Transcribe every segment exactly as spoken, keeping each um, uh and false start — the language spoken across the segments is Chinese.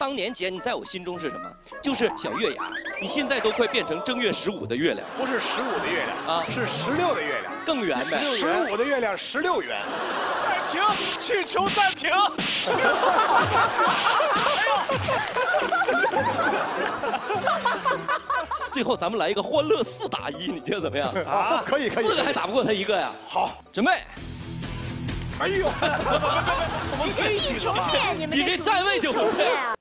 当年姐，你在我心中是什么？就是小月牙。你现在都快变成正月十五的月亮。 不是十五的月亮啊， 是十六的月亮， 更圆呗。 十五的月亮十六圆。暂停，气球暂停。气球。 最后咱们来一个欢乐四打一，你觉得怎么样？ 啊，可以可以。 四个还打不过他一个呀？ 好， 准备。 哎呦，我们可以地球面，你们你这站位就不对啊！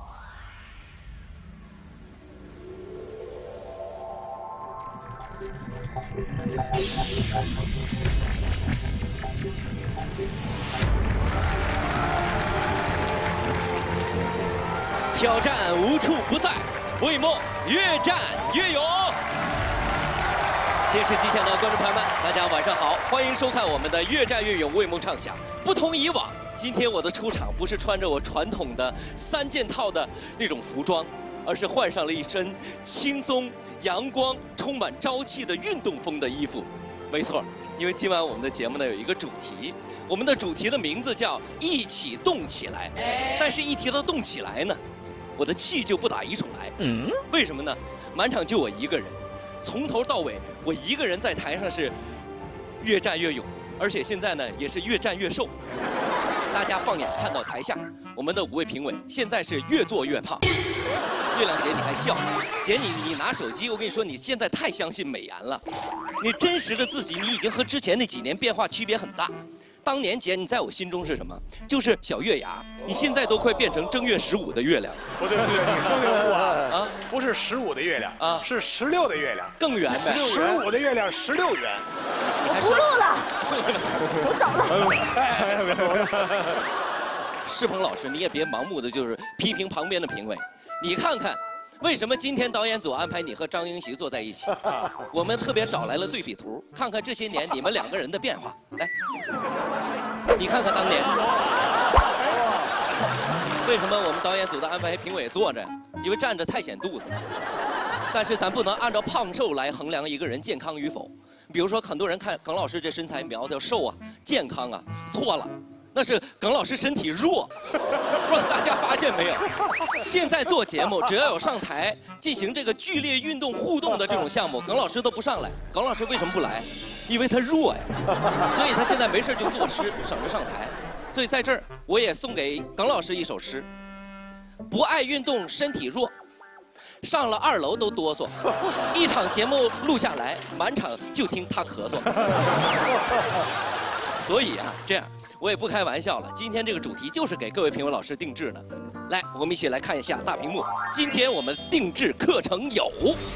挑战无处不在，魏墨越战越勇。 电视机前的观众朋友们，大家晚上好，欢迎收看我们的《越战越勇，为梦畅想》。不同以往，今天我的出场不是穿着我传统的三件套的那种服装，而是换上了一身轻松、阳光、充满朝气的运动风的衣服。没错，因为今晚我们的节目呢有一个主题，我们的主题的名字叫“一起动起来”。但是，一提到动起来呢，我的气就不打一处来。嗯，为什么呢？满场就我一个人。 从头到尾，我一个人在台上是越战越勇，而且现在呢也是越战越瘦。大家放眼看到台下，我们的五位评委现在是越做越胖。月亮姐你还笑？姐你你拿手机，我跟你说，你现在太相信美颜了。你真实的自己，你已经和之前那几年变化区别很大。 当年姐，你在我心中是什么？就是小月牙。你现在都快变成正月十五的月亮。 不对不对，你说错啊！ 啊， 不是十五的月亮啊，是十六的月亮， 更圆呗。 十五的月亮十六圆。 我不录了，我走了。 世鹏老师，你也别盲目的就是批评旁边的评委，你看看。 为什么今天导演组安排你和张英席坐在一起？我们特别找来了对比图，看看这些年你们两个人的变化。来，你看看当年。为什么我们导演组的安排评委坐着？因为站着太显肚子。但是咱不能按照胖瘦来衡量一个人健康与否。比如说，很多人看耿老师这身材苗条瘦啊，健康啊，错了。 那是耿老师身体弱，不知道大家发现没有？现在做节目，只要有上台进行这个剧烈运动互动的这种项目，耿老师都不上来。耿老师为什么不来？因为他弱呀，所以他现在没事就作诗，省着上台。所以在这儿，我也送给耿老师一首诗：不爱运动，身体弱，上了二楼都哆嗦。一场节目录下来，满场就听他咳嗽。所以啊，这样。 我也不开玩笑了，今天这个主题就是给各位评委老师定制的。来，我们一起来看一下大屏幕。今天我们定制课程有：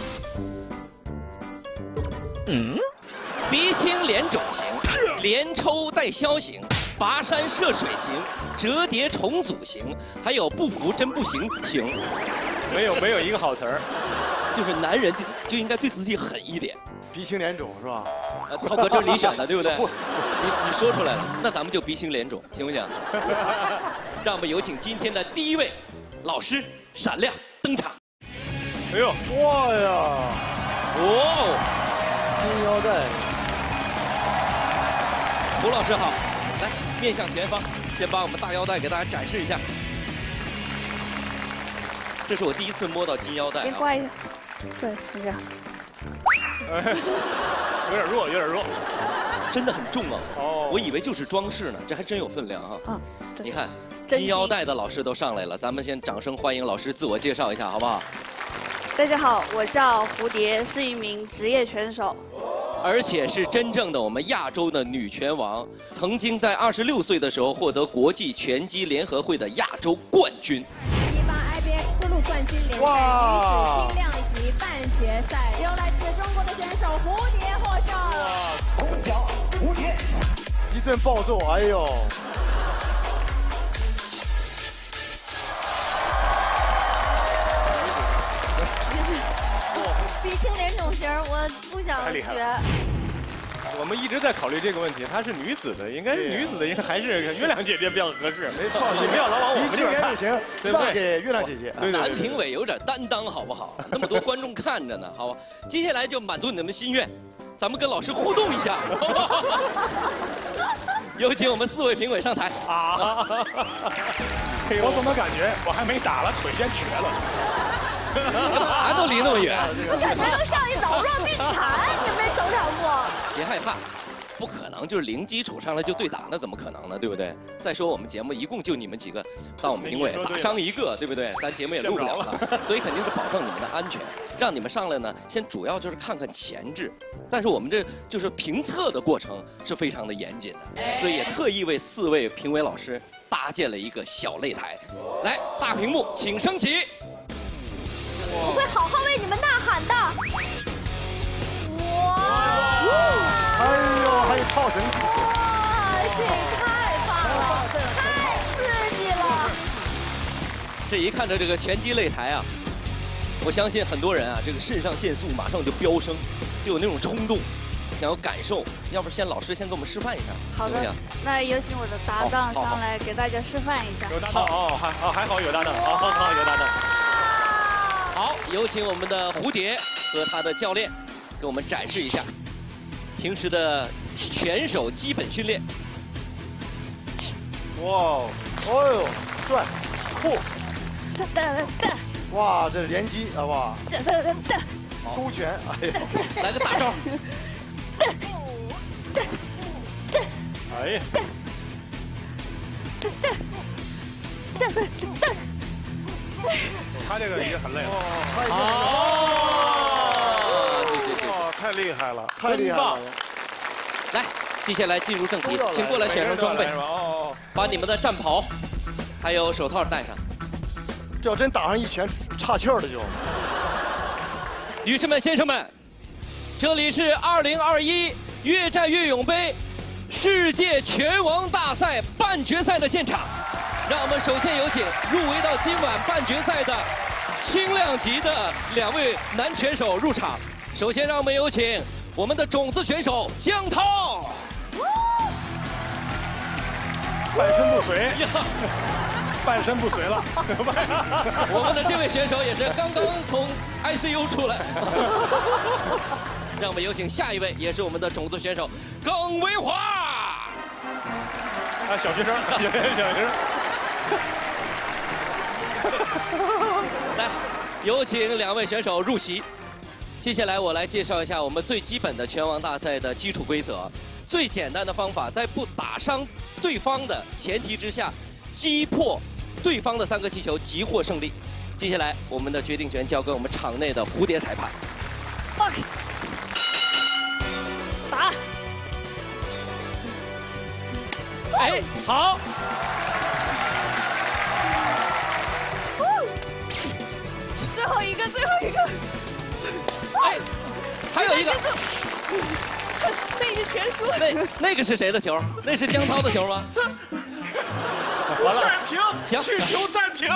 嗯，鼻青脸肿型，连抽带消型，跋山涉水型，折叠重组型，还有不服真不行型。 没有没有一个好词儿， 就是男人就就应该对自己狠一点。 鼻青脸肿是吧？ 呃，涛哥，这是你选的，对不对？你你说出来了，那咱们就鼻青脸肿，行不行？让我们有请今天的第一位老师闪亮登场。 哎呦，哇呀！ 哦， 金腰带。 胡老师好，来面向前方，先把我们大腰带给大家展示一下。这是我第一次摸到金腰带、啊。 别挂一下，对，是这样。 有点弱，有点弱， 真的很重啊！ 哦， 我以为就是装饰呢，这还真有分量哈。 啊， 你看，金腰带的老师都上来了，咱们先掌声欢迎老师自我介绍一下，好不好？ 大家好，我叫蝴蝶，是一名职业拳手， 而且是真正的我们亚洲的女拳王，曾经在二十六岁的时候获得国际拳击联合会的亚洲冠军。 第八 I B X 丝路冠军联赛女子轻量级半决赛，由来自中国的选手蝴蝶获胜。哇， 红脚蝴蝶，一顿暴揍，哎呦！ 鼻青脸肿型，我不想学。 我们一直在考虑这个问题，她是女子的，应该是女子的，应该还是月亮姐姐比较合适。 没错， 你不要老往我们这边看， 行， 对不对？ 让给月亮姐姐。 对对对， 男评委有点担当，好不好？那么多观众看着呢，好吧？接下来就满足你们的心愿，咱们跟老师互动一下。有请我们四位评委上台。啊！ 我怎么感觉我还没打了，腿先瘸了？ 干嘛都离那么远？ 我感觉都像一老弱病残，你没走两步。 别害怕。 不可能，就是零基础上来就对打，那怎么可能呢？对不对？再说我们节目一共就你们几个当我们评委，打伤一个，对不对？咱节目也录不了了，所以肯定是保证你们的安全，让你们上来呢，先主要就是看看前置。但是我们这就是评测的过程是非常的严谨的，所以也特意为四位评委老师搭建了一个小擂台。来，大屏幕，请升旗。 我会好好为你们呐喊的。哇！ 哎呦，还有套绳！ 哇，这太棒了，太刺激了！ 这一看着这个拳击擂台啊，我相信很多人啊，这个肾上腺素马上就飙升，就有那种冲动，想要感受。要不先老师先给我们示范一下， 好的，那有请我的搭档上来给大家示范一下。 有搭档哦，还哦还好有搭档，好好好有搭档。 好，有请我们的蝴蝶和他的教练给我们展示一下。 平时的拳手基本训练。 哇，哦呦，帅，酷！哇，这连击啊哇！勾拳，哎呀， 来个大招！ 哎呀！ 他这个已经很累了。 哦，对对对， 哇，太厉害了，太厉害了！ 来，接下来进入正题，请过来选上装备， 哦， 把你们的战袍还有手套戴上。 这要真打上一拳，岔气儿了就。 女士们、先生们，这里是二零二一越战越勇杯世界拳王大赛半决赛的现场。让我们首先有请入围到今晚半决赛的轻量级的两位男拳手入场。首先，让我们有请我们的种子选手江涛。 半身不遂呀，半身不遂了。 我们的这位选手也是刚刚从 I C U 出来。让我们有请下一位，也是我们的种子选手耿维华。 啊，小学生，小学生，小学生。 来，有请两位选手入席。接下来我来介绍一下我们最基本的拳王大赛的基础规则。最简单的方法，在不打伤对方的前提之下，击破对方的三个气球，即获胜利。接下来，我们的决定权交给我们场内的蝴蝶裁判。 打！ 哎，好。 最后一个，最后一个。 哎，还有一个。 那已经全输了。 那那个是谁的球？那是江涛的球吗？ 完了，暂停， 行， 去球暂停。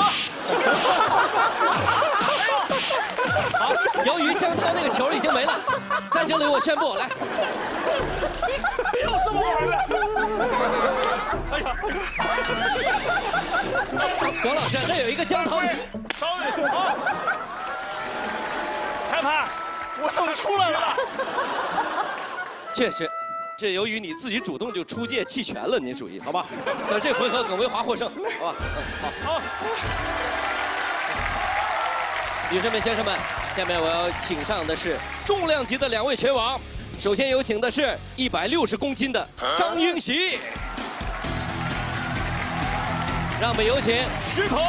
好，由于江涛那个球已经没了，在这里我宣布，来。 又这么玩的。哎呀！ 耿老师，那有一个江涛的球。 稍微好。裁判，我胜出来了。 确实，这由于你自己主动就出界弃权了，您属于好吧？那这回合耿维华获胜，好吧？嗯，好。好。女士们、先生们，下面我要请上的是重量级的两位拳王。首先有请的是一百六十公斤的张英喜，让我们有请石鹏。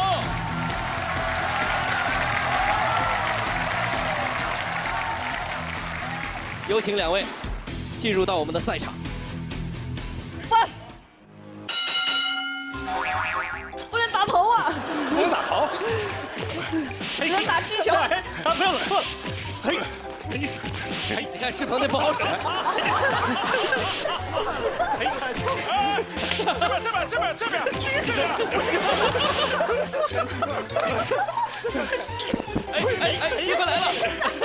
有请两位进入到我们的赛场。 Boss， 不能打头啊！ 不能打头， 只能打气球。 他没有错。哎， 哎，你看石鹏那不好使。 这边这边这边这边这边。 哎哎哎，机会来了！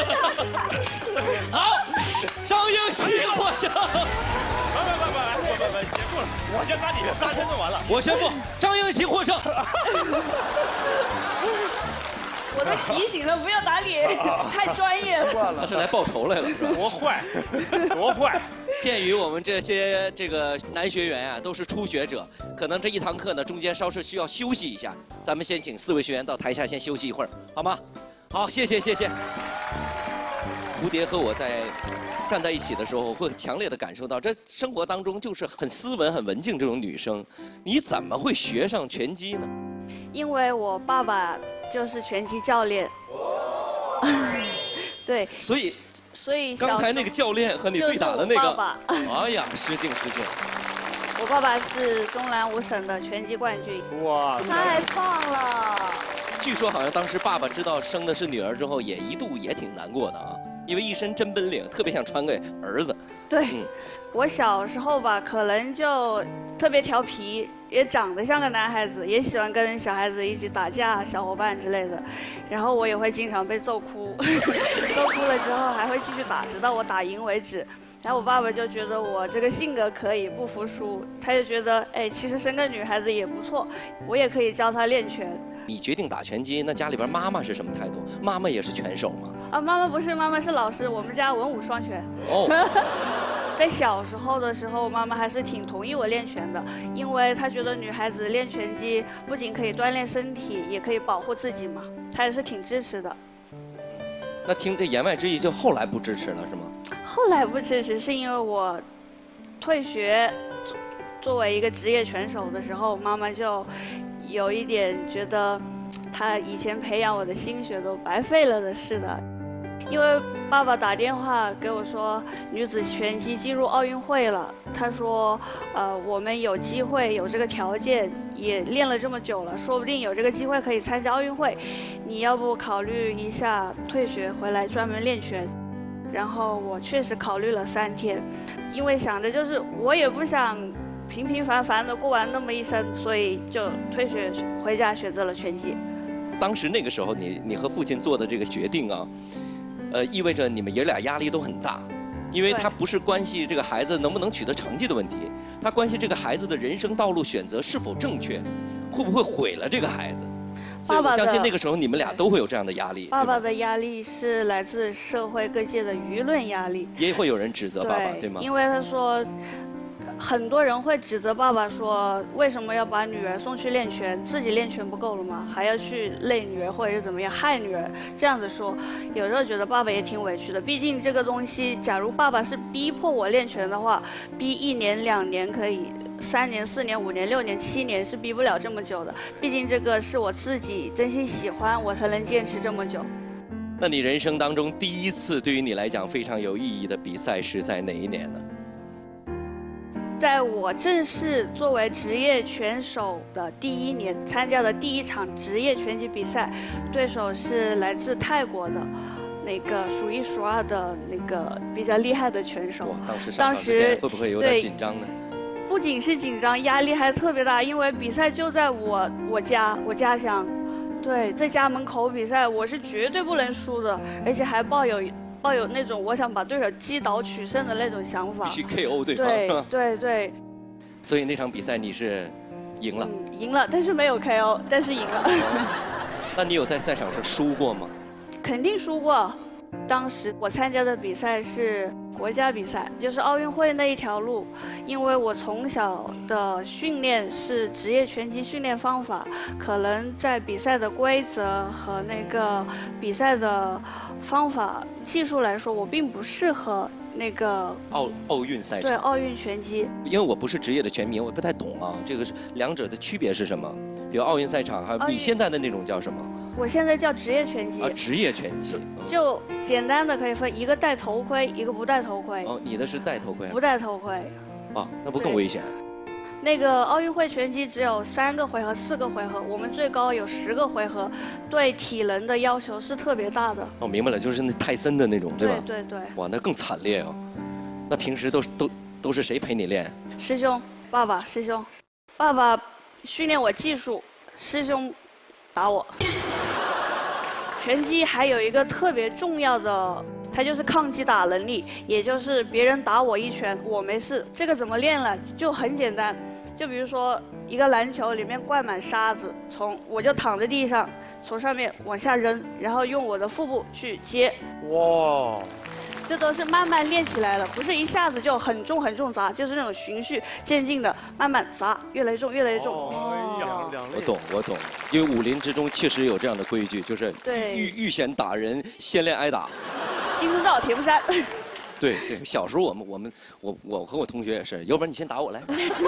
好，张英喜获胜。 来来来来来来，结束了，我先把你的三身就完了。 我宣布，张英喜获胜。 我都提醒了，不要打脸，太专业了。 习惯了， 他是来报仇来了，是吧？ 多坏，多坏！ 鉴于我们这些这个男学员啊都是初学者，可能这一堂课呢中间稍事需要休息一下，咱们先请四位学员到台下先休息一会儿，好吗？好，谢谢谢谢。蝴蝶和我在站在一起的时候，我会强烈的感受到，这生活当中就是很斯文、很文静这种女生，你怎么会学上拳击呢？ 因为我爸爸就是拳击教练。对。 所以。 所以刚才那个教练和你对打的那个， 爸爸哎呀，失敬失敬。 我爸爸是中南五省的拳击冠军。 哇， 太棒了！ 据说好像当时爸爸知道生的是女儿之后，也一度也挺难过的啊，因为一身真本领，特别想传给儿子。 对， 嗯、 我小时候吧，可能就特别调皮，也长得像个男孩子，也喜欢跟小孩子一起打架、小伙伴之类的。然后我也会经常被揍哭，揍哭了之后还会继续打，直到我打赢为止。然后我爸爸就觉得我这个性格可以，不服输，他就觉得，哎，其实生个女孩子也不错，我也可以教她练拳。 你决定打拳击，那家里边妈妈是什么态度？妈妈也是拳手吗？ 啊，妈妈不是，妈妈是老师，我们家文武双全。 哦。 在小时候的时候，妈妈还是挺同意我练拳的，因为她觉得女孩子练拳击不仅可以锻炼身体，也可以保护自己嘛，她也是挺支持的。 那听这言外之意，就后来不支持了是吗？ 后来不支持是因为我退学，作为一个职业拳手的时候，妈妈就有一点觉得，她以前培养我的心血都白费了的似的。因为爸爸打电话给我说，女子拳击进入奥运会了。他说，呃，我们有机会，有这个条件，也练了这么久了，说不定有这个机会可以参加奥运会。你要不考虑一下退学回来专门练拳？然后我确实考虑了三天，因为想着就是我也不想平平凡凡的过完那么一生，所以就退学回家选择了拳击。 当时那个时候你，你你和父亲做的这个决定啊。呃，意味着你们爷俩压力都很大，因为他不是关系这个孩子能不能取得成绩的问题，他关系这个孩子的人生道路选择是否正确，会不会毁了这个孩子。所以我相信那个时候你们俩都会有这样的压力。 爸爸的压力是来自社会各界的舆论压力， 也会有人指责爸爸，对吗？ 因为他说。很多人会指责爸爸说，为什么要把女儿送去练拳？自己练拳不够了吗？还要去累女儿或者是怎么样害女儿？这样子说，有时候觉得爸爸也挺委屈的。毕竟这个东西，假如爸爸是逼迫我练拳的话，逼一年两年可以，三年四年五年六年七年是逼不了这么久的。毕竟这个是我自己真心喜欢，我才能坚持这么久。 那你人生当中第一次对于你来讲非常有意义的比赛是在哪一年呢？ 在我正式作为职业拳手的第一年，参加的第一场职业拳击比赛，对手是来自泰国的，那个数一数二的那个比较厉害的拳手。 哇，当时上场之前会不会有点紧张呢？ 不仅是紧张，压力还特别大，因为比赛就在我我家我家乡，对，在家门口比赛，我是绝对不能输的，而且还抱有。抱有那种我想把对手击倒取胜的那种想法， 必须 K O 对方。 对对对。 所以那场比赛你是赢了。 嗯，赢了，但是没有 K O， 但是赢了。 那你有在赛场上输过吗？ 肯定输过。当时我参加的比赛是国家比赛，就是奥运会那一条路。因为我从小的训练是职业拳击训练方法，可能在比赛的规则和那个比赛的方法技术来说，我并不适合那个奥奥运赛场。 对，奥运拳击。 因为我不是职业的拳迷，我不太懂啊，这个是两者的区别是什么？比如奥运赛场，还有你现在的那种叫什么？ 我现在叫职业拳击。 啊，职业拳击。 就简单的可以分一个戴头盔，一个不戴头盔。 哦，你的是戴头盔。 不戴头盔。 啊，那不更危险？ 那个奥运会拳击只有三个回合、四个回合，我们最高有十个回合，对体能的要求是特别大的。 哦，明白了，就是那泰森的那种，对吧？ 对对对。 哇，那更惨烈哦。那平时都都都是谁陪你练？ 师兄，爸爸，师兄，爸爸训练我技术，师兄打我。拳击还有一个特别重要的，它就是抗击打能力，也就是别人打我一拳，我没事。这个怎么练了？就很简单， 就比如说一个篮球里面灌满沙子，从我就躺在地上，从上面往下扔，然后用我的腹部去接。 哇！ 这都是慢慢练起来的，不是一下子就很重很重砸，就是那种循序渐进的，慢慢砸，越来越重，越来越重。 哦，两两我懂，我懂，因为武林之中确实有这样的规矩，就是对遇遇险打人，先练挨打。 金钟罩铁布衫。 对对，小时候我们我们我我和我同学也是，要不然你先打我来。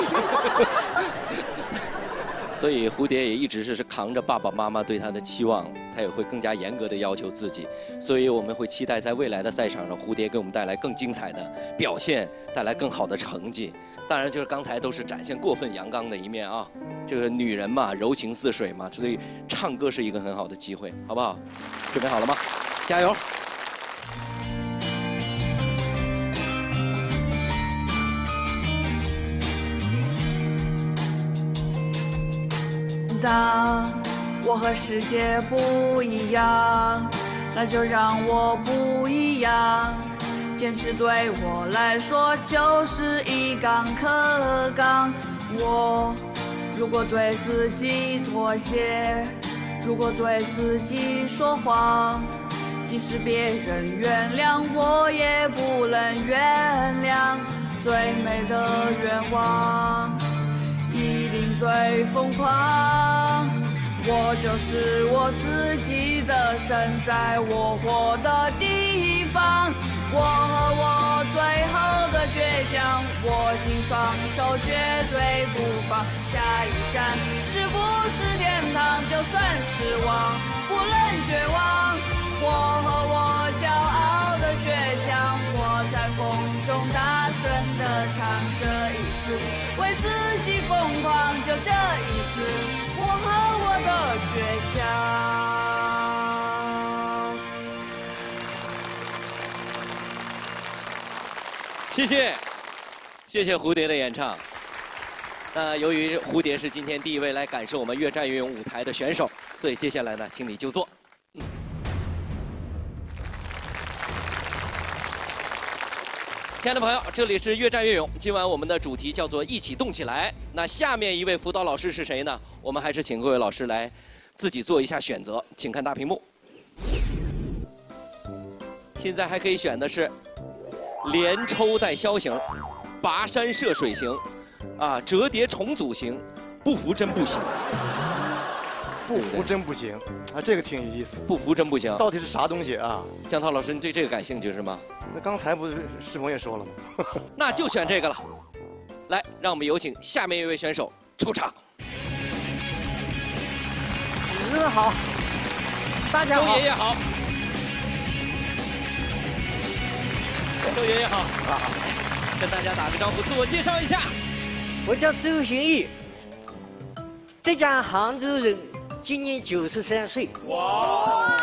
所以蝴蝶也一直是是扛着爸爸妈妈对他的期望，他也会更加严格的要求自己。所以我们会期待在未来的赛场上，蝴蝶给我们带来更精彩的表现，带来更好的成绩。当然，就是刚才都是展现过分阳刚的一面啊。这个女人嘛，柔情似水嘛，所以唱歌是一个很好的机会，好不好？准备好了吗？加油！ 当我和世界不一样，那就让我不一样。坚持对我来说就是一杠可杠。我如果对自己妥协，如果对自己说谎，即使别人原谅我，也不能原谅。最美的愿望一定最疯狂，我就是我自己的神，在我活的地方，我和我最后的倔强，握紧双手绝对不放。下一站是不是天堂？就算失望，不能绝望。我和我骄傲的倔强，我在风中大声地唱，这一次为自己疯狂，就这一次，我和我的倔强。 谢谢，谢谢蝴蝶的演唱。那由于蝴蝶是今天第一位来感受我们越战越勇舞台的选手，所以接下来呢，请你就坐。嗯。亲爱的朋友，这里是越战越勇。今晚我们的主题叫做一起动起来。那下面一位辅导老师是谁呢？我们还是请各位老师来自己做一下选择，请看大屏幕。现在还可以选的是连抽带削型、跋山涉水型、啊折叠重组型、不服真不行。 不服真不行啊，这个挺有意思。 不服真不行， 到底是啥东西啊？ 江涛老师，你对这个感兴趣是吗？ 那刚才不是世鹏也说了吗？ 那就选这个了。来，让我们有请下面一位选手出场。 主持人好，大家好。 周爷爷好。周爷爷好。啊，跟大家打个招呼，自我介绍一下。 我叫周行义，浙江杭州人。今年九十三岁。哇！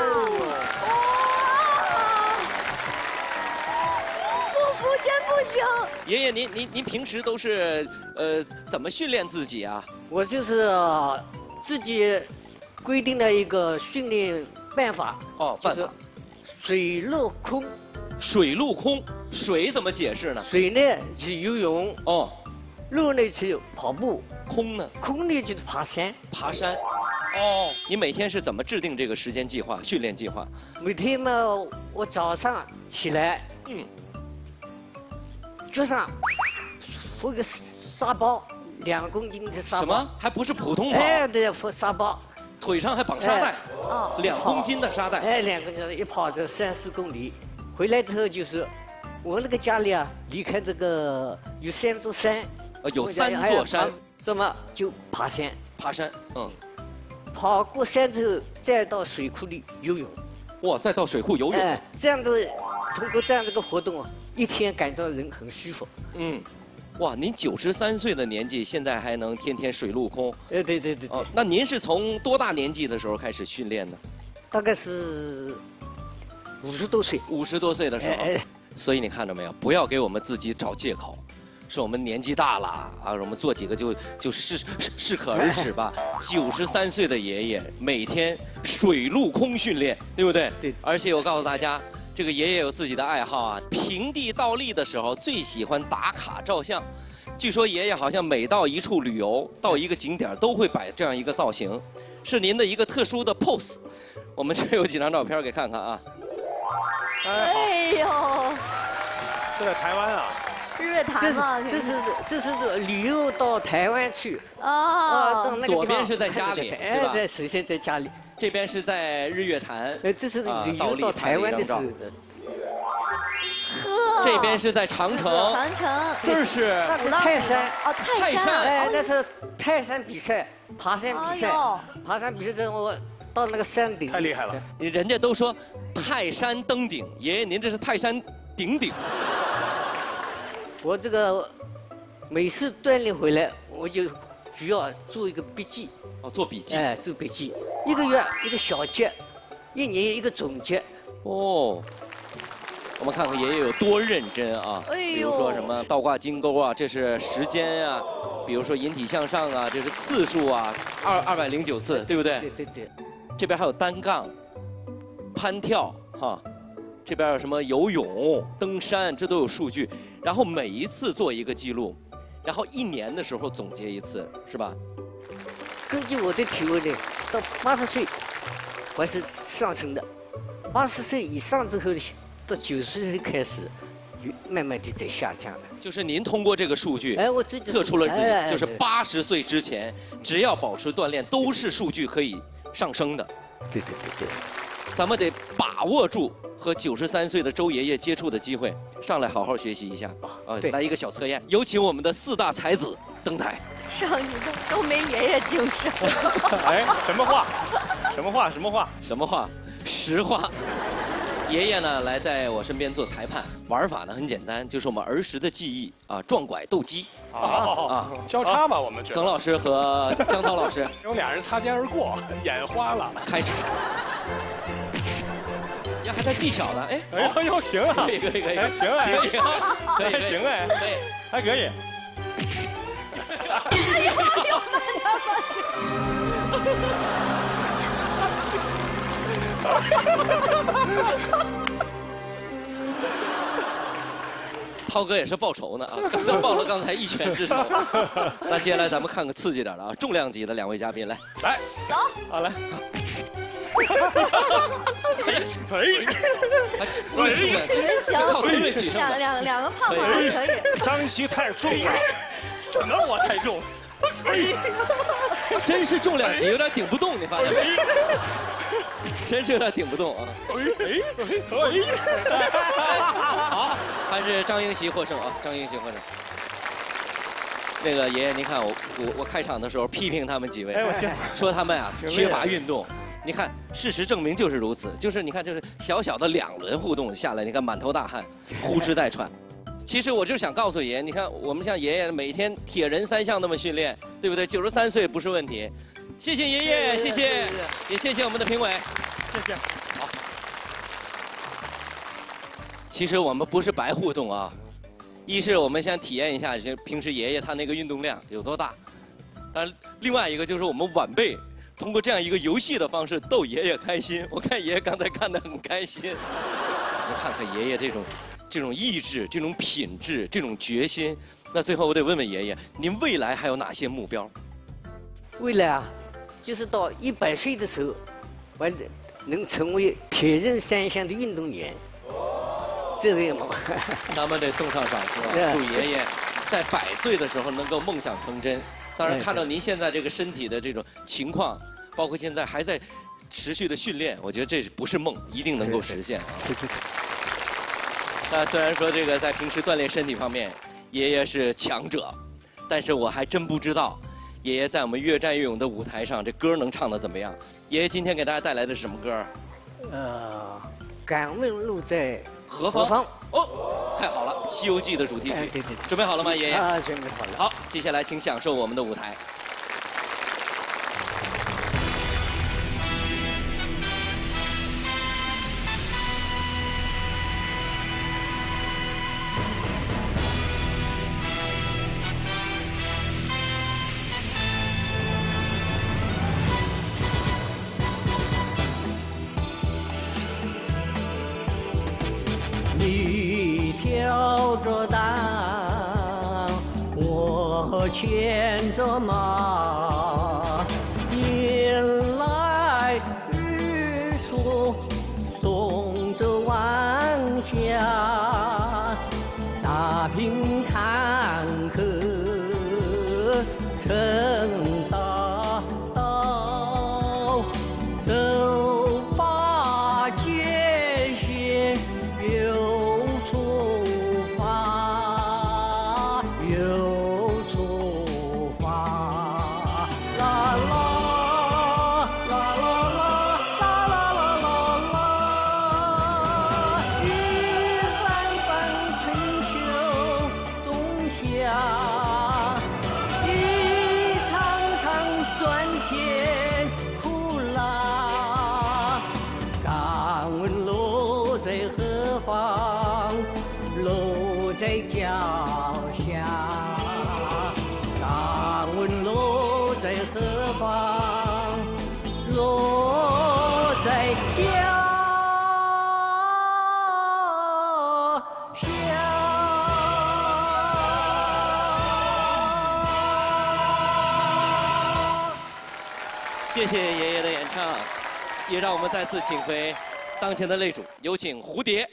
不服真不行。 爷爷，您您您平时都是呃怎么训练自己啊？ 我就是自己规定了一个训练办法。 哦，办法。 水陆空。 水陆空，水怎么解释呢？ 水呢是游泳。哦。陆呢是跑步。 空呢？ 空呢就是爬山。 爬山。哦，你每天是怎么制定这个时间计划、训练计划？ 每天嘛，我早上起来，嗯，脚上扶个沙包，两公斤的沙包。 什么？还不是普通跑？ 哎，对，扶沙包。 腿上还绑沙袋。哦。两公斤的沙袋。 哎，两公斤，一跑就三四公里，回来之后就是，我那个家里啊，离开这个有三座山。 呃，有三座山。 这么就爬山。 爬山，嗯。 跑过山之后，再到水库里游泳。 哇，再到水库游泳。哎， 这样子，通过这样这个活动，一天感到人很舒服。 嗯，哇，您九十三岁的年纪，现在还能天天水陆空？ 哎，对对对。哦， 那您是从多大年纪的时候开始训练呢？ 大概是五十多岁。 五十多岁的时候。哎。所以你看到没有？不要给我们自己找借口。说我们年纪大了啊，我们做几个就就适适可而止吧。九十三岁的爷爷每天水陆空训练，对不对？ 对。 而且我告诉大家，这个爷爷有自己的爱好啊，平地倒立的时候最喜欢打卡照相， 据说爷爷好像每到一处旅游，到一个景点都会摆这样一个造型，是您的一个特殊的 pose。我们这有几张照片给看看啊。 哎呦， 是在台湾啊。 日月潭嘛， 这是这是这是旅游到台湾去啊， 到那个地方左边是在家里， 哎，在首先在家里， 这边是在日月潭， 呃，这是旅游到台湾的时候。 呵， 这边是在长城， 长城， 这是泰山， 哦，泰山， 哎，那是泰山比赛，爬山比赛，爬山比赛之后我到那个山顶， 太厉害了， 人家都说泰山登顶，爷爷您这是泰山顶顶。 我这个每次锻炼回来，我就需要做一个笔记。 哦，做笔记。 哎，做笔记，一个月一个小结，一年一个总结。 哦，我们看看爷爷有多认真啊！ 哎比如说什么倒挂金钩啊，这是时间啊；比如说引体向上啊，这是次数啊，二二百零九次，对不对？ 对对对。 这边还有单杠、攀跳哈。 这边有什么游泳、登山，这都有数据。然后每一次做一个记录，然后一年的时候总结一次，是吧？ 根据我的体会呢，到八十岁还是上升的，八十岁以上之后呢，到九十岁开始，慢慢的在下降了。 就是您通过这个数据， 哎，我自己测出了自己， 哎、 就是八十岁之前，只要保持锻炼，都是数据可以上升的。 对对对对。 咱们得把握住和九十三岁的周爷爷接触的机会，上来好好学习一下啊！来一个小测验，有请我们的四大才子登台。 上一个都没爷爷精神。 哎，什么话？什么话？什么话？ 什么话？实话。爷爷呢来在我身边做裁判，玩法呢很简单，就是我们儿时的记忆啊，撞拐斗鸡。 啊啊！交叉吧，我们这。 耿老师和江涛老师， 有俩人擦肩而过，眼花了。 开始。 呀，还带技巧的，哎， 哎呦，行啊， 可以可以可以， 行哎， 可以啊，可以行哎， 可以， 还可以。 哎呦哎呦，慢点涛哥也是报仇呢啊，刚才报了刚才一拳之仇。那接下来咱们看个刺激点的啊，重量级的两位嘉宾来， 来， 走， 好来。 可以，还重量级， 行， 靠吨位举胜两两两个胖胖可以。 张琪太重了， 什么我太重？ 真是重量级，有点顶不动，你发现没？真是有点顶不动啊！好，还是张英习获胜啊！张英习获胜。那个爷爷，您看我我我开场的时候批评他们几位， 哎我去， 说他们啊缺乏运动。你看，事实证明就是如此，就是你看，就是小小的两轮互动下来，你看满头大汗，呼哧带喘。其实我就是想告诉爷爷，你看我们像爷爷每天铁人三项那么训练，对不对？九十三岁不是问题。谢谢爷爷，谢谢，也谢谢我们的评委， 谢谢。 好。其实我们不是白互动啊，一是我们想体验一下，就平时爷爷他那个运动量有多大，但是另外一个就是我们晚辈。 通过这样一个游戏的方式逗爷爷开心，我看爷爷刚才看得很开心。你看看爷爷这种、这种意志、这种品质、这种决心。那最后我得问问爷爷，您未来还有哪些目标？ 未来啊，就是到一百岁的时候，我能成为铁人三项的运动员。这个嘛， 咱们得送上掌声，祝爷爷在百岁的时候能够梦想成真。 当然，看到您现在这个身体的这种情况，包括现在还在持续的训练，我觉得这不是梦，一定能够实现啊！ 是是是。 那虽然说这个在平时锻炼身体方面，爷爷是强者，但是我还真不知道，爷爷在我们越战越勇的舞台上，这歌能唱得怎么样？爷爷今天给大家带来的是什么歌？ 呃，敢问路在何方？ 何方？ 哦，太好了，《西游记》的主题曲。 哎，对对。 准备好了吗，爷爷？ 啊，准备好了。 好，接下来请享受我们的舞台。 你挑着担，我。 牵着马，迎来日出，送着晚霞，打拼坎坷成大道，都把艰险又出发，又出发，啦啦啦啦啦啦啦啦啦啦，雨纷纷春秋冬夏，一场场酸甜苦辣。敢问路在何方？路在脚下。敢问路在何方？路在脚下。 谢谢爷爷的演唱，也让我们再次请回当前的擂主，有请蝴蝶。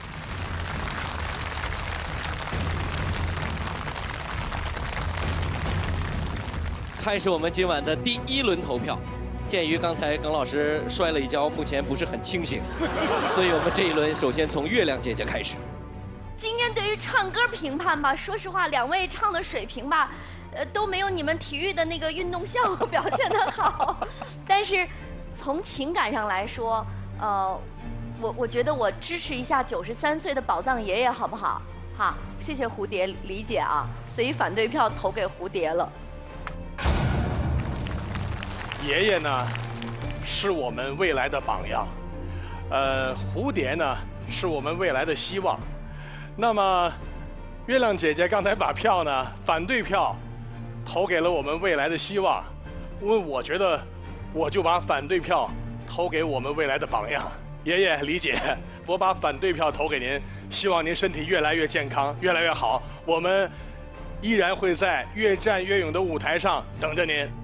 开始我们今晚的第一轮投票。鉴于刚才耿老师摔了一跤，目前不是很清醒，所以我们这一轮首先从月亮姐姐开始。 今天对于唱歌评判吧，说实话，两位唱的水平吧，呃，都没有你们体育的那个运动项目表现得好。但是从情感上来说，呃，我我觉得我支持一下九十三岁的宝藏爷爷，好不好？好，谢谢蝴蝶理解啊，所以反对票投给蝴蝶了。 爷爷呢，是我们未来的榜样，呃，蝴蝶呢，是我们未来的希望。那么，月亮姐姐刚才把票呢，反对票投给了我们未来的希望，因为我觉得，我就把反对票投给我们未来的榜样。爷爷理解，我把反对票投给您，希望您身体越来越健康，越来越好。我们依然会在越战越勇的舞台上等着您。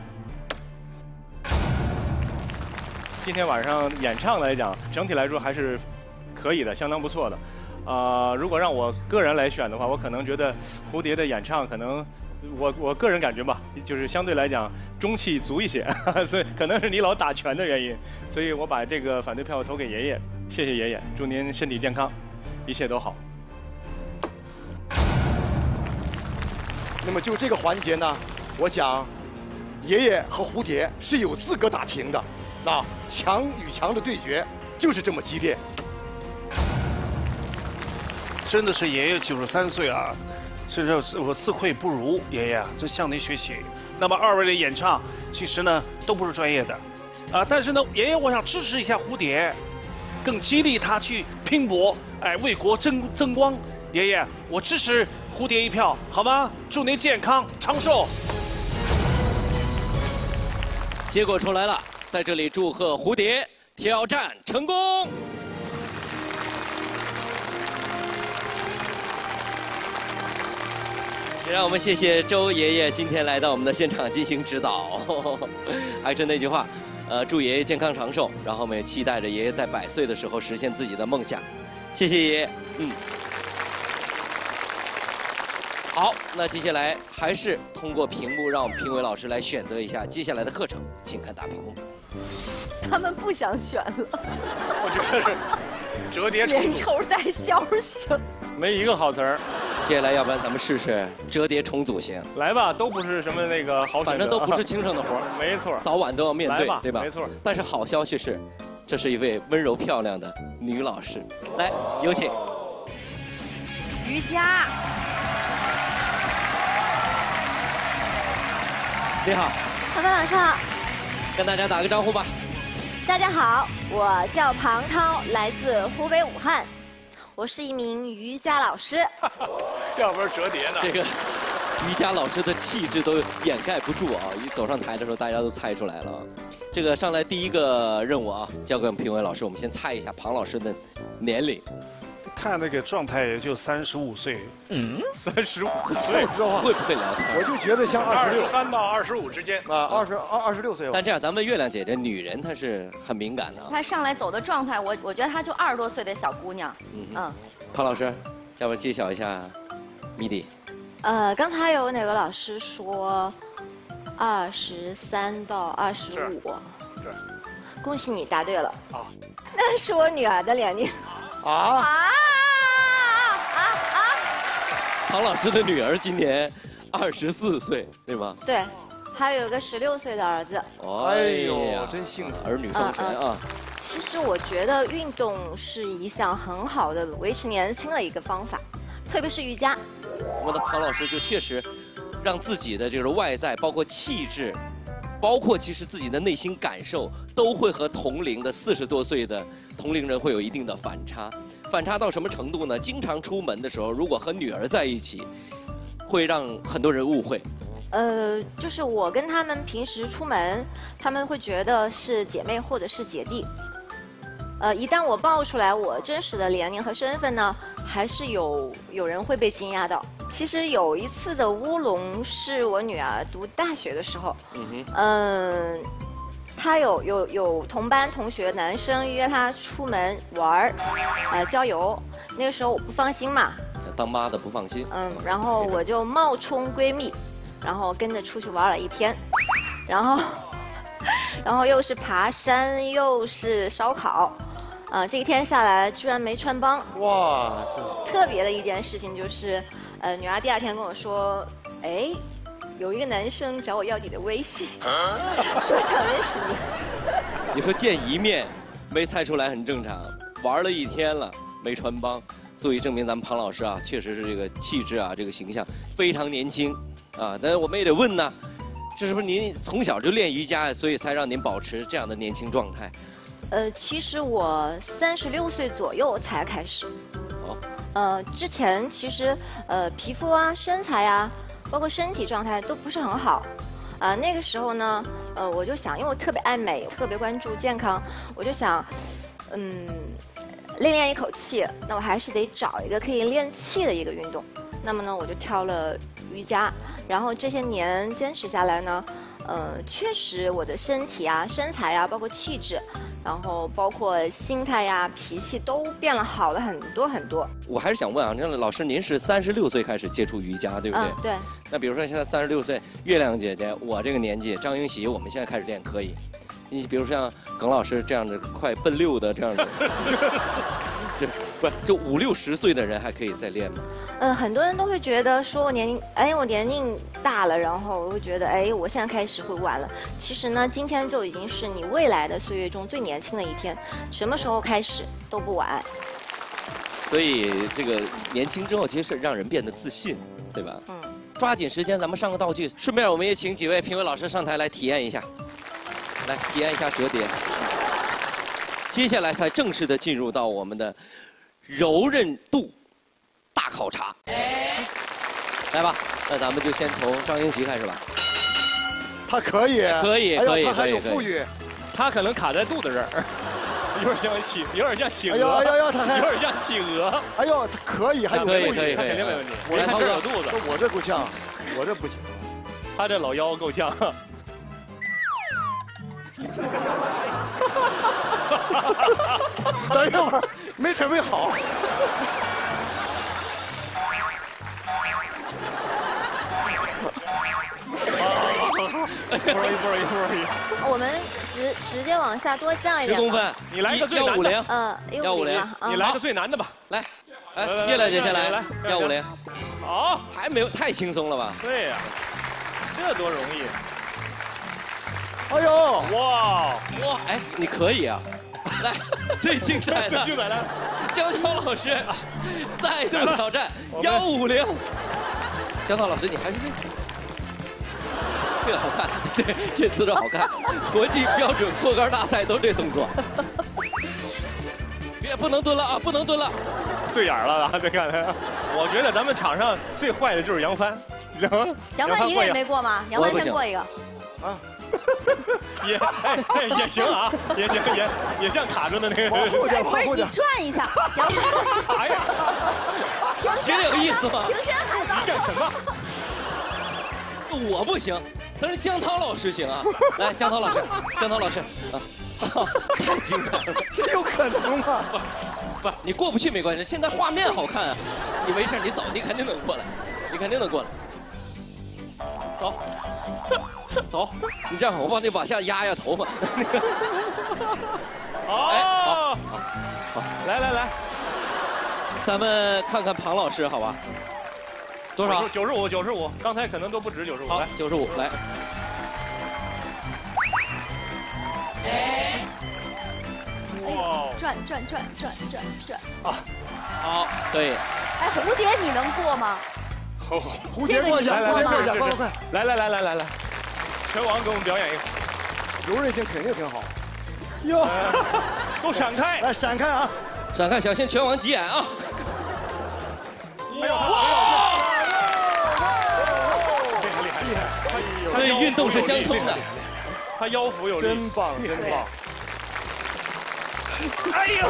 今天晚上演唱来讲，整体来说还是可以的，相当不错的。啊、呃，如果让我个人来选的话，我可能觉得蝴蝶的演唱可能，我我个人感觉吧，就是相对来讲中气足一些，所以可能是你老打拳的原因，所以我把这个反对票投给爷爷，谢谢爷爷，祝您身体健康，一切都好。 那么就这个环节呢，我想爷爷和蝴蝶是有资格打平的。啊，强与强的对决就是这么激烈。 真的是爷爷九十三岁啊，甚至我自愧不如爷爷，这向您学习。那么二位的演唱其实呢都不是专业的，啊，但是呢，爷爷我想支持一下蝴蝶，更激励他去拼搏，哎，为国争争光。爷爷，我支持蝴蝶一票，好吗？祝您健康长寿。 结果出来了。在这里祝贺蝴蝶挑战成功。也让我们谢谢周爷爷今天来到我们的现场进行指导。还是那句话，呃，祝爷爷健康长寿，然后我们也期待着爷爷在百岁的时候实现自己的梦想。谢谢爷爷，嗯。好，那接下来还是通过屏幕，让我们评委老师来选择一下接下来的课程，请看大屏幕。 他们不想选了， 我觉得是折叠重连组， 抽带消型， 没一个好词儿。 接下来，要不然咱们试试折叠重组型。 来吧，都不是什么那个好选择， 反正都不是轻省的活儿， 没错， 早晚都要面对，对吧？ 没错。 但是好消息是，这是一位温柔漂亮的女老师，来，有请。 瑜伽。 你好， 唐帆老师好， 跟大家打个招呼吧。 大家好，我叫庞涛，来自湖北武汉，我是一名瑜伽老师。 要不是折叠呢？ 这个瑜伽老师的气质都掩盖不住啊！一走上台的时候，大家都猜出来了。这个上来第一个任务啊，交给我们评委老师，我们先猜一下庞老师的年龄。 看那个状态也就三十五岁。 嗯，三十五岁， 会不会聊天？ 我就觉得像二十六三到二十五之间啊，二十二二十六岁。 但这样，咱们月亮姐姐女人她是很敏感的啊。 她上来走的状态，我我觉得她就二十多岁的小姑娘。 嗯嗯。 庞老师，要不揭晓一下谜底？ 呃，刚才有哪位老师说二十三到二十五？ 是。 恭喜你答对了。 啊。 那是我女儿的年龄。 啊。 啊。 庞老师的女儿今年二十四岁，对吗？ 对，还有一个十六岁的儿子。 哎呦， 真幸福， 儿女双全啊！ 其实我觉得运动是一项很好的维持年轻的一个方法，特别是瑜伽。 我们的庞老师就确实让自己的这个外在，包括气质，包括其实自己的内心感受，都会和同龄的四十多岁的同龄人会有一定的反差。反差到什么程度呢？经常出门的时候，如果和女儿在一起，会让很多人误会。 呃，就是我跟他们平时出门，他们会觉得是姐妹或者是姐弟。呃，一旦我报出来我真实的年龄和身份呢，还是有有人会被惊讶到。其实有一次的乌龙是我女儿读大学的时候，嗯哼，嗯。他有有有同班同学男生约他出门玩儿，呃郊游。那个时候我不放心嘛， 当妈的不放心。 嗯，然后我就冒充闺蜜，然后跟着出去玩了一天，然后，然后又是爬山又是烧烤，啊、呃，这一天下来居然没穿帮。哇，这特别的一件事情就是，呃，女儿第二天跟我说，哎。有一个男生找我要你的微信，说想认识你。 你说见一面没猜出来很正常，玩了一天了没穿帮，足以证明咱们庞老师啊，确实是这个气质啊，这个形象非常年轻啊。但是我们也得问呢，这是不是您从小就练瑜伽，所以才让您保持这样的年轻状态？ 呃，其实我三十六岁左右才开始。哦。呃，之前其实呃皮肤啊、身材啊。包括身体状态都不是很好，啊、呃，那个时候呢，呃，我就想，因为我特别爱美，特别关注健康，我就想，嗯，练练一口气，那我还是得找一个可以练气的一个运动。那么呢，我就挑了瑜伽，然后这些年坚持下来呢，呃，确实我的身体啊、身材啊，包括气质，然后包括心态呀、脾气都变了好了很多很多。 我还是想问啊，那老师您是三十六岁开始接触瑜伽，对不对？ 嗯，对。 那比如说现在三十六岁，月亮姐姐，我这个年纪，张英喜，我们现在开始练可以。你比如像耿老师这样的快奔六的这样的，就不是就五六十岁的人还可以再练吗？ 呃，很多人都会觉得说我年龄，哎，我年龄大了，然后我会觉得，哎，我现在开始会晚了。其实呢，今天就已经是你未来的岁月中最年轻的一天，什么时候开始都不晚。 所以这个年轻之后，其实是让人变得自信，对吧？嗯。抓紧时间，咱们上个道具，顺便我们也请几位评委老师上台来体验一下，来体验一下折叠。接下来才正式的进入到我们的柔韧度大考察。来吧，那咱们就先从张英喜开始吧。 他可以， 可以，可以， 他还有富裕， 他可能卡在肚子这儿。有点像企，有点像企鹅。哎呦哎呦呦，他有点像企鹅。 哎呦，他可以，还有可以可以， 他肯定没问题。 我看这有肚子， 我这够呛，我这不行。 他这老腰够呛。 等一会儿，没准备好。 不容易，不容易，不容易。 我们直直接往下多降一点。 十公分， 你来个最难的。 嗯， 幺五零， 你来个最难的吧。 来，来，月亮姐先来，幺五零。 好， 还没有太轻松了吧？ 对呀，这多容易。 哎呦， 哇哇，哎，你可以啊。来，最精彩的， 最精彩的， 江涛老师再度挑战幺五零。江涛老师，你还是这个。这个好看，对，这姿势好看，国际标准扩杆大赛都这动作。别不能蹲了啊，不能蹲了， 对眼了啊！这看，我觉得咱们场上最坏的就是杨帆， 杨帆一个也没过吗？杨帆先过一个。 啊， 也哎也行啊，也也也也像卡着的那个。 往后点， 不是你往后点。 转一下，然后哎呀， 这有意思吗？ 平身海报。 干什么？ 我不行，但是江涛老师行啊！来，江涛老师，江涛老师，啊，太精彩了， 这有可能吗？ 不是你过不去没关系，现在画面好看啊，你没事，你走，你肯定能过来，你肯定能过来，走，走，你这样，我帮你往下压压头发。哎，好，好，好， 来来来， 咱们看看庞老师，好吧？多少？ 九十五，九十五。刚才可能都不止九十五。 好，九十五，来。 哇！转转转转转转。 啊，好，可以。 哎，蝴蝶你能过吗？ 蝴蝶过去，来来来，快快快！ 来来来来来来，拳王给我们表演一个， 柔韧性肯定挺好。 哟，都闪开！ 来闪开啊！ 闪开，小心拳王急眼啊！ 没有他， 哇！ 这个厉害厉害， 所以运动是相通的。 他腰腹有力， 真棒真棒！ 哎呦！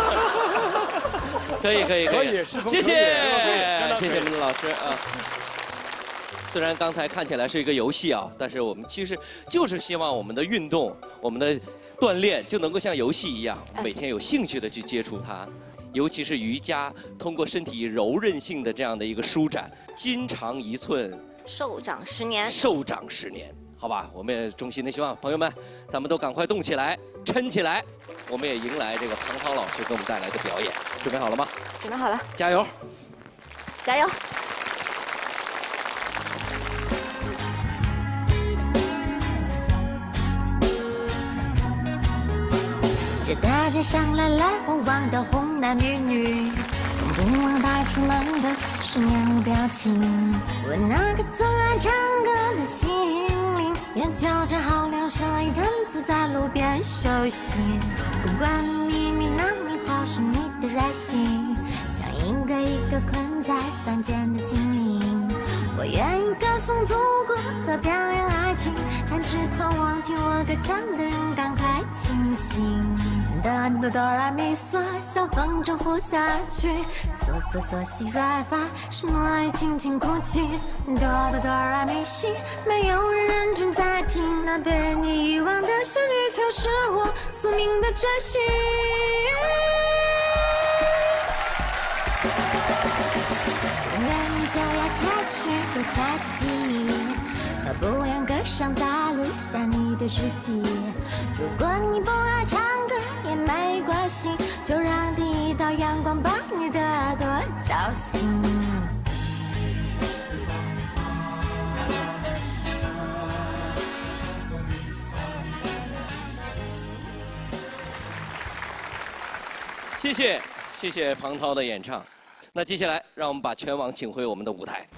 可以可以可以，谢谢谢谢我们的老师啊。虽然刚才看起来是一个游戏啊，但是我们其实就是希望我们的运动、我们的锻炼就能够像游戏一样，每天有兴趣的去接触它。尤其是瑜伽，通过身体柔韧性的这样的一个舒展，筋长一寸， 寿长十年， 寿长十年，好吧？我们也衷心的希望朋友们，咱们都赶快动起来，抻起来，我们也迎来这个庞涛老师给我们带来的表演。准备好了吗？ 准备好了， 加油！ 加油！ 这大街上来来往往的红男绿女，从不忘带出门的是面无表情。我那个总爱唱歌的心灵，也就只好留下一摊子在路边休息。不管你秘密那你或是你的任性，像一个一个困在凡间的精灵。我愿意歌颂祖国和表演爱情，但只盼望听我歌唱的人赶快清醒。哆哆哆来咪嗦，像风筝呼下去，嗦嗦嗦西来发，是我爱轻轻哭泣。哆哆哆来咪西，没有人认真在听，那被你遗忘的旋律，却是我宿命的追寻。永远就要拆去又拆去记忆，何不用歌声在录下你的日记？如果你不爱唱歌也没关系，就让第一道阳光把你的耳朵叫醒。 谢谢谢谢庞涛的演唱。那接下来，让我们把拳王请回我们的舞台，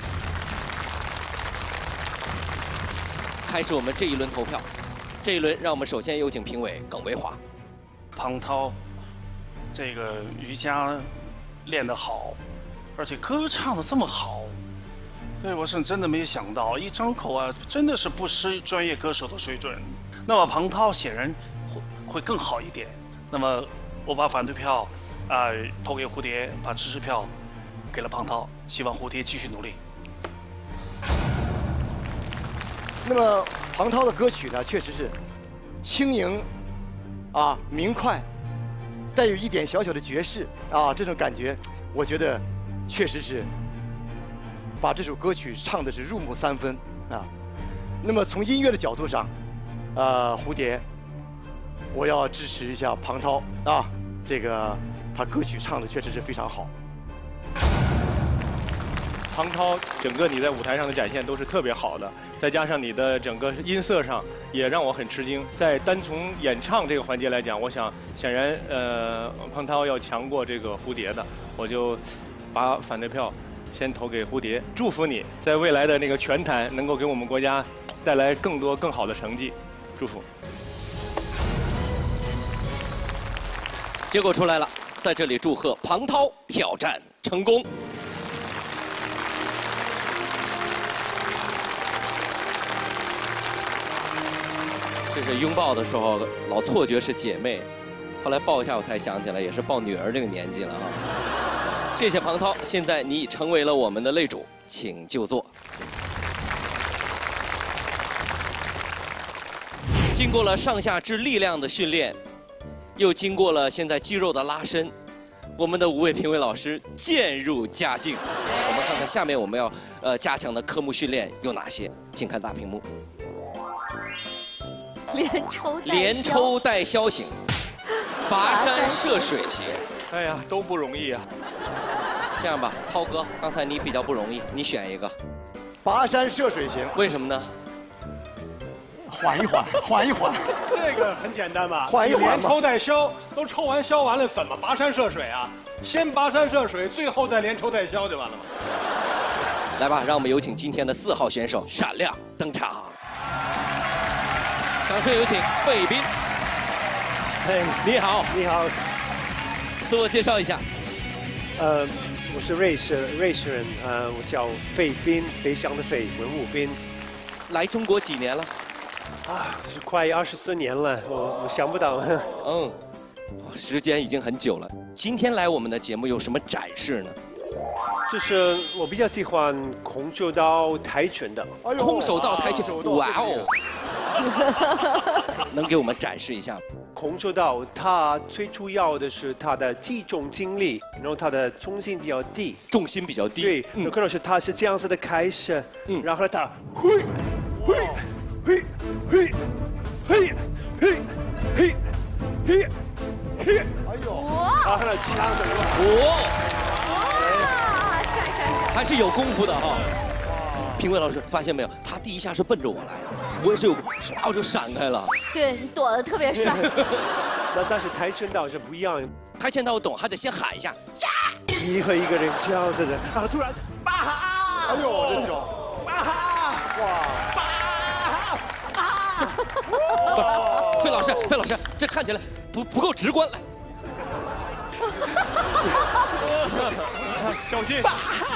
开始我们这一轮投票。这一轮，让我们首先有请评委耿维华。 庞涛，这个瑜伽练得好，而且歌唱得这么好，对我是真的没有想到，一张口啊，真的是不失专业歌手的水准。那么庞涛显然会会更好一点。那么我把反对票啊、呃、投给蝴蝶，把支持票给了庞涛，希望蝴蝶继续努力。 那么庞涛的歌曲呢，确实是轻盈啊，明快，带有一点小小的爵士啊，这种感觉，我觉得确实是把这首歌曲唱的是入木三分啊。那么从音乐的角度上，呃，蝴蝶，我要支持一下庞涛啊，这个他歌曲唱的确实是非常好。 庞涛，整个你在舞台上的展现都是特别好的，再加上你的整个音色上也让我很吃惊。在单从演唱这个环节来讲，我想显然呃庞涛要强过这个蝴蝶的，我就把反对票先投给蝴蝶，祝福你在未来的那个拳坛能够给我们国家带来更多更好的成绩，祝福。 结果出来了，在这里祝贺庞涛挑战成功。 这是拥抱的时候老错觉是姐妹，后来抱一下我才想起来也是抱女儿这个年纪了啊。谢谢庞涛，现在你已成为了我们的擂主，请就坐。经过了上下肢力量的训练，又经过了现在肌肉的拉伸，我们的五位评委老师渐入佳境。我们看看下面我们要呃加强的科目训练有哪些，请看大屏幕。 连抽带连抽带箫型，跋山涉水型。 哎呀，都不容易啊。 这样吧，涛哥，刚才你比较不容易，你选一个。 跋山涉水型。 为什么呢？ 缓一缓，缓一缓。 这个很简单吧？ 缓一缓嘛连抽带箫，都抽完箫完了，怎么跋山涉水啊？先跋山涉水，最后再连抽带箫就完了嘛。 来吧，让我们有请今天的四号选手闪亮登场。掌声有请费斌。 嘿， 你好， 你好。 自我介绍一下。 呃，我是瑞士瑞士人，呃，我叫费斌，飞翔的飞，文武斌。 来中国几年了？ 啊，是快二十四年了，我我想不到。 嗯，时间已经很久了。今天来我们的节目有什么展示呢？ 就是我比较喜欢空手道跆拳道。 空手道跆拳道，哇哦！能给我们展示一下？ 空手道它最主要的是它的集中精力，然后它的重心比较低。 重心比较低。 对，有可能是它是这样子的开始，嗯，然后它，嘿，嘿，嘿，嘿，嘿，嘿，嘿，嘿，嘿，哎呦，然后它枪的， 哇，还是有功夫的哈。评委老师发现没有？他第一下是奔着我来的，我也是有，唰我就闪开了。 对你躲得特别帅。 那但是跆拳道是不一样， 跆拳道我懂，还得先喊一下。 一个一个人这样子的，然后突然，巴哈！ 哎呦，这种， 巴哈！哇！ 啊！费老师，费老师，这看起来不不够直观，来。 小心！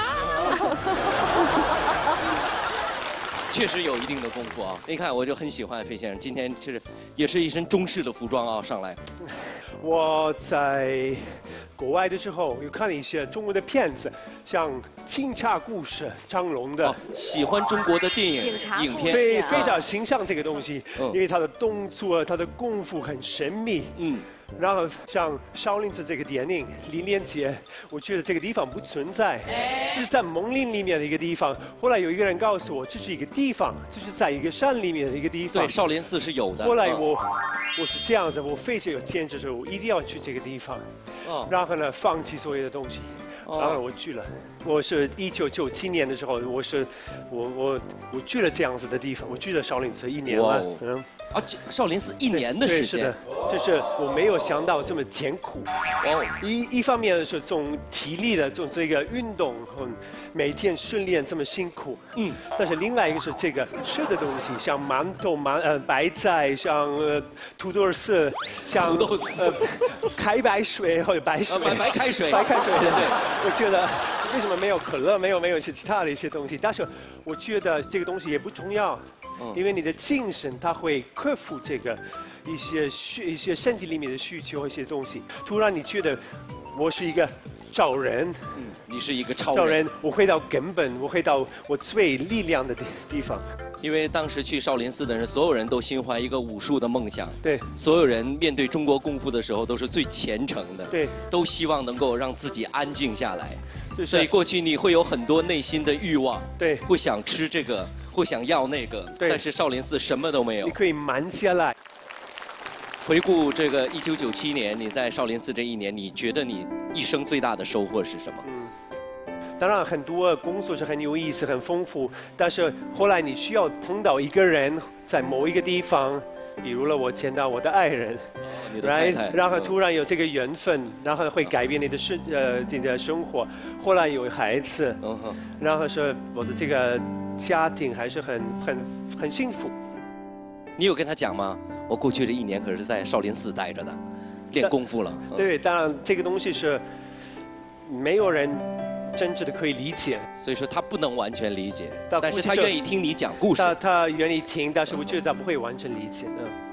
确实有一定的功夫啊！你看，我就很喜欢费先生，今天其实也是一身中式的服装啊，上来。 我在国外的时候有看了一些中国的片子，像《警察故事》张龙的。 哦，喜欢中国的电影影片， 非非常欣赏这个东西，因为他的动作、他的功夫很神秘。嗯。然后像少林寺这个电影李连杰，我觉得这个地方不存在，就是在蒙林里面的一个地方。后来有一个人告诉我，这是一个地方，这是在一个山里面的一个地方。 对，少林寺是有的。 后来我我是这样子，我非常有坚持，说我一定要去这个地方。哦。然后呢，放弃所有的东西。然后我去了，我是一九九七年的时候，我是我我我去了这样子的地方，我去了少林寺一年了，嗯， 啊，少林寺一年的时间， 是的，就是我没有想到这么艰苦，哦，一一方面是这种体力的这种这个运动，每天训练这么辛苦，嗯，但是另外一个是这个吃的东西，像馒头、馒呃白菜，像呃土豆丝，像土豆丝， 呃开白水或者白水， 白白开水， 白开水，对对。我觉得为什么没有可乐，没有没有一些其他的一些东西？但是我觉得这个东西也不重要，因为你的精神它会克服这个一些需一些身体里面的需求一些东西。突然你觉得我是一个超人， 嗯，你是一个超人， 超人，我回到根本，我回到我最力量的地地方。 因为当时去少林寺的人，所有人都心怀一个武术的梦想。 对， 所有人面对中国功夫的时候，都是最虔诚的。 对， 都希望能够让自己安静下来。所以过去你会有很多内心的欲望。 对， 不想吃这个，不想要那个。 对， 但是少林寺什么都没有。 你可以慢下来。 回顾这个一九九七年，你在少林寺这一年，你觉得你一生最大的收获是什么？嗯。 当然，很多工作是很有意思、很丰富，但是后来你需要碰到一个人，在某一个地方，比如了我见到我的爱人， 你的太太， 然后突然有这个缘分，然后会改变你的生呃你的生活。后来有孩子，然后是我的这个家庭还是很很很幸福。 你有跟他讲吗？我过去这一年可是在少林寺待着的，练功夫了。 对，当然这个东西是没有人真正的可以理解， 所以说他不能完全理解，但是他愿意听你讲故事。 他他愿意听，但是我觉得他不会完全理解的。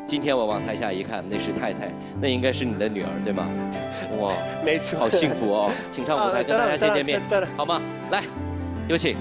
今天我往台下一看，那是太太，那应该是你的女儿，对吗？哇， 没错， 好幸福哦！请上舞台跟大家见见面，好吗？来，有请，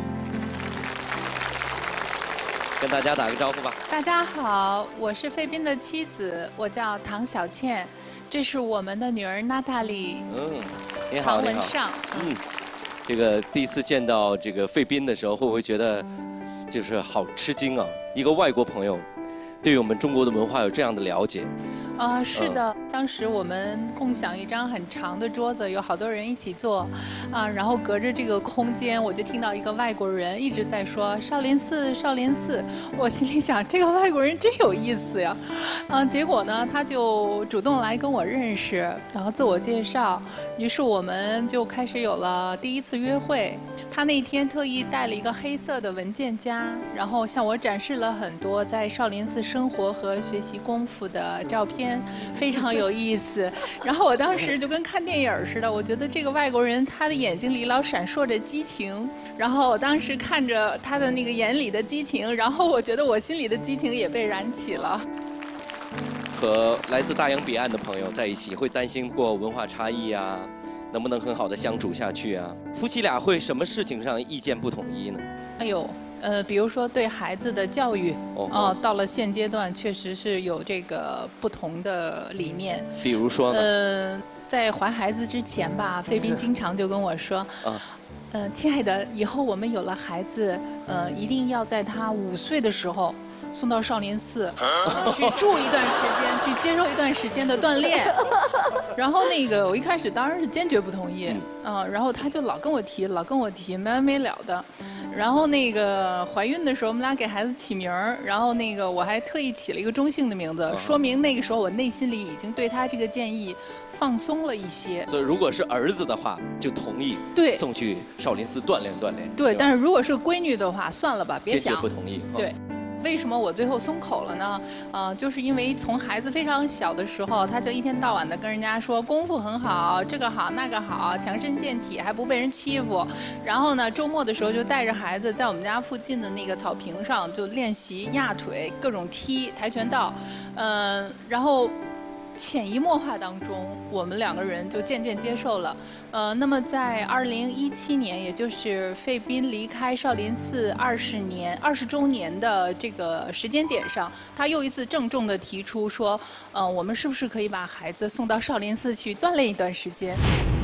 跟大家打个招呼吧。 大家好，我是费斌的妻子，我叫唐小倩，这是我们的女儿娜塔莉。 嗯，你好，你好。 唐文尚。 嗯，这个第一次见到这个费斌的时候，会不会觉得就是好吃惊啊？一个外国朋友，对于我们中国的文化有这样的了解。 啊、呃，是的，嗯、当时我们共享一张很长的桌子，有好多人一起坐，啊，然后隔着这个空间，我就听到一个外国人一直在说少林寺，少林寺。我心里想，这个外国人真有意思呀，啊，结果呢，他就主动来跟我认识，然后自我介绍，于是我们就开始有了第一次约会。他那天特意带了一个黑色的文件夹，然后向我展示了很多在少林寺生活和学习功夫的照片，非常有意思。然后我当时就跟看电影似的，我觉得这个外国人他的眼睛里老闪烁着激情，然后我当时看着他的那个眼里的激情，然后我觉得我心里的激情也被燃起了。 和来自大洋彼岸的朋友在一起，会担心过文化差异啊，能不能很好的相处下去啊？夫妻俩会什么事情上意见不统一呢？ 哎呦。呃，比如说对孩子的教育， 哦、 呃，到了现阶段确实是有这个不同的理念。 比如说呢？ 呃，在怀孩子之前吧，费斌经常就跟我说，啊，呃，亲爱的，以后我们有了孩子，呃，一定要在他五岁的时候送到少林寺、呃、去住一段时间，去接受一段时间的锻炼。然后那个我一开始当然是坚决不同意，嗯、呃，然后他就老跟我提，老跟我提，没完没了的。然后那个怀孕的时候，我们俩给孩子起名儿，然后那个我还特意起了一个中性的名字，说明那个时候我内心里已经对他这个建议放松了一些。 所以如果是儿子的话，就同意对送去少林寺锻炼锻炼。 对，但是如果是闺女的话，算了吧，别想。 坚决不同意。 对。为什么我最后松口了呢？呃，就是因为从孩子非常小的时候，他就一天到晚的跟人家说功夫很好，这个好那个好，强身健体，还不被人欺负。然后呢，周末的时候就带着孩子在我们家附近的那个草坪上就练习压腿、各种踢跆拳道，嗯、呃，然后。潜移默化当中，我们两个人就渐渐接受了。呃，那么在二零一七年，也就是费斌离开少林寺二十年、二十周年的这个时间点上，他又一次郑重地提出说，呃，我们是不是可以把孩子送到少林寺去锻炼一段时间？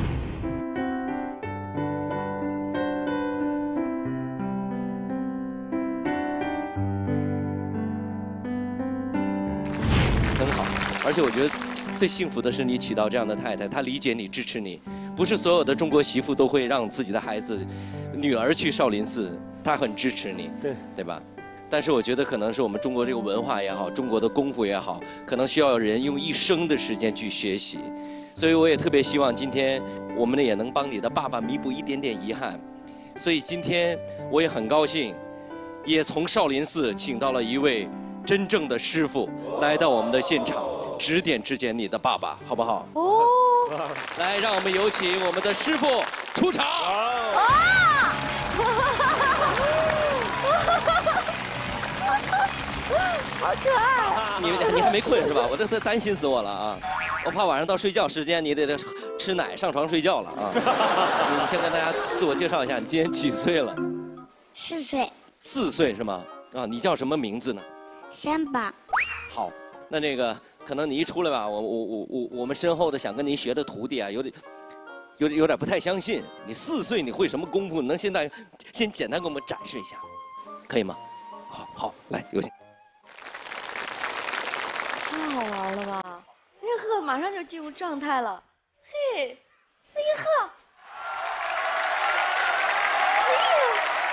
很好。而且我觉得最幸福的是你娶到这样的太太，她理解你、支持你。不是所有的中国媳妇都会让自己的孩子、女儿去少林寺，她很支持你， 对对吧？但是我觉得可能是我们中国这个文化也好，中国的功夫也好，可能需要人用一生的时间去学习。所以我也特别希望今天我们呢也能帮你的爸爸弥补一点点遗憾。所以今天我也很高兴，也从少林寺请到了一位真正的师傅来到我们的现场。指点指点你的爸爸，好不好？哦，来，让我们有请我们的师傅出场。啊！ 好可爱！ 你你还没困是吧？我这这担心死我了啊！我怕晚上到睡觉时间你得吃奶上床睡觉了啊！你先跟大家自我介绍一下，你今年几岁了？ 四岁。 四岁是吗？啊，你叫什么名字呢？ 三宝。 好，那那个。可能你一出来吧，我我我我我们身后的想跟您学的徒弟啊，有点有点有点不太相信。你四岁你会什么功夫？能现在先简单给我们展示一下，可以吗？好，好，来，有请。 太好玩了吧！哎呵，马上就进入状态了。嘿，哎呵，哎呦，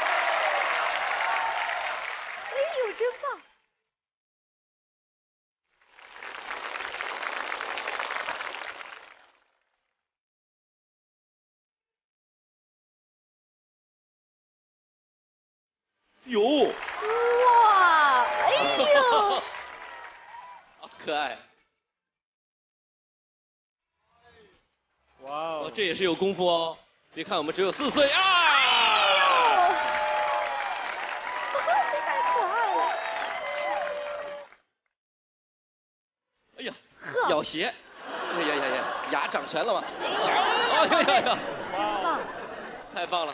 哎呦，真棒！ 有哇，哎呦， 好可爱！哇哦，这也是有功夫哦。别看我们只有四岁啊！ 咬鞋，哎呀呀呀，牙长全了吗？哎呀呀呀， 真棒！ 太棒了！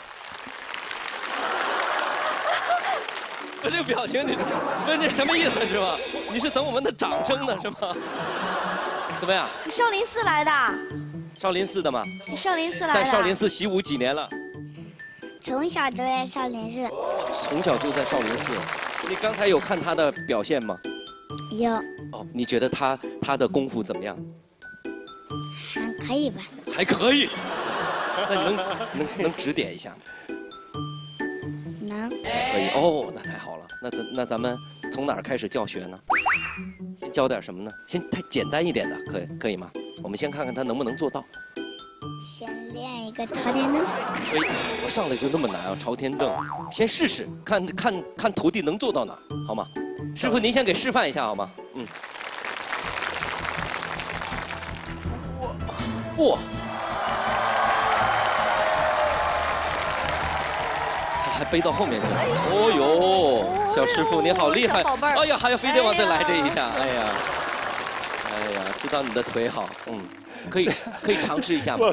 这这个表情，你问这什么意思是吧？你是等我们的掌声呢是吗？怎么样？ 你少林寺来的？ 少林寺的吗？ 你少林寺来的？ 在少林寺习武几年了？ 从小就在少林寺。 从小就在少林寺。你刚才有看他的表现吗？ 有。 哦，你觉得他他的功夫怎么样？ 还可以吧。 还可以。那你能能能指点一下吗？ 能。 可以哦，那太好了。那咱那咱们从哪儿开始教学呢？先教点什么呢？先太简单一点的，可以可以吗？我们先看看他能不能做到。 先练一个朝天蹬。 哎，我上来就那么难啊！朝天蹬，先试试，看看看徒弟能做到哪儿，好吗？师傅，您先给示范一下好吗？嗯。哇！哇！还背到后面去了。哦呦，小师傅你好厉害！哎呀，还要非得往这来这一下，哎呀，哎呀，知道你的腿好，嗯，可以可以尝试一下吗？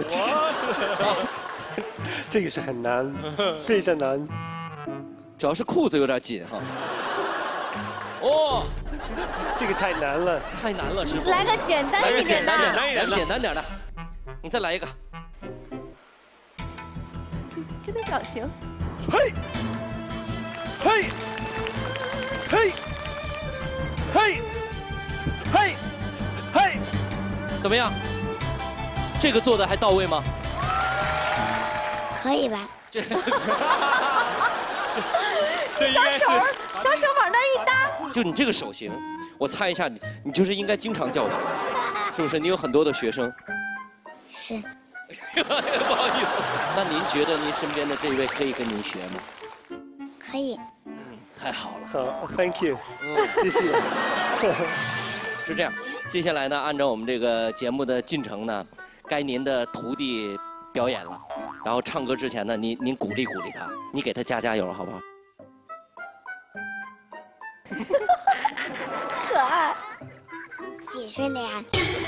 这个是很难，非常难。 主要是裤子有点紧哈。哦， 这个太难了， 太难了，师傅。 来个简单一点的， 来个简单点的，你再来一个。 这个表情。 嘿，嘿，嘿，嘿，嘿，嘿， 怎么样？这个做的还到位吗？ 可以吧？ 这小手小手往那儿一搭， 就你这个手型，我猜一下，你你就是应该经常教学，是不是？你有很多的学生。 是。 不好意思，那您觉得您身边的这位可以跟您学吗？ 可以。 嗯，太好了。 好 ，Thank you， 嗯， 谢谢。 是这样，接下来呢，按照我们这个节目的进程呢，该您的徒弟表演了，然后唱歌之前呢，您您鼓励鼓励他，你给他加加油，好不好？ 可爱。几岁了呀？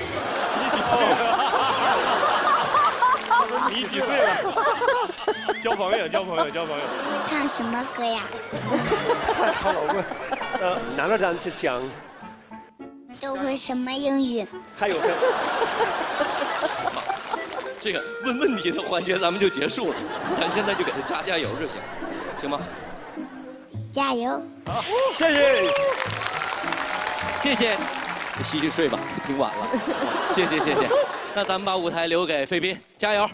你几岁了？交朋友，交朋友，交朋友。 会唱什么歌呀？ 好老问。呃，拿了张是讲。 都会什么英语？ 还有。 这个问问题的环节咱们就结束了，咱现在就给他加加油就行，行吗？ 加油！ 好，谢谢。 谢谢。洗洗睡吧，挺晚了。谢谢谢谢。那咱们把舞台留给费斌，加油！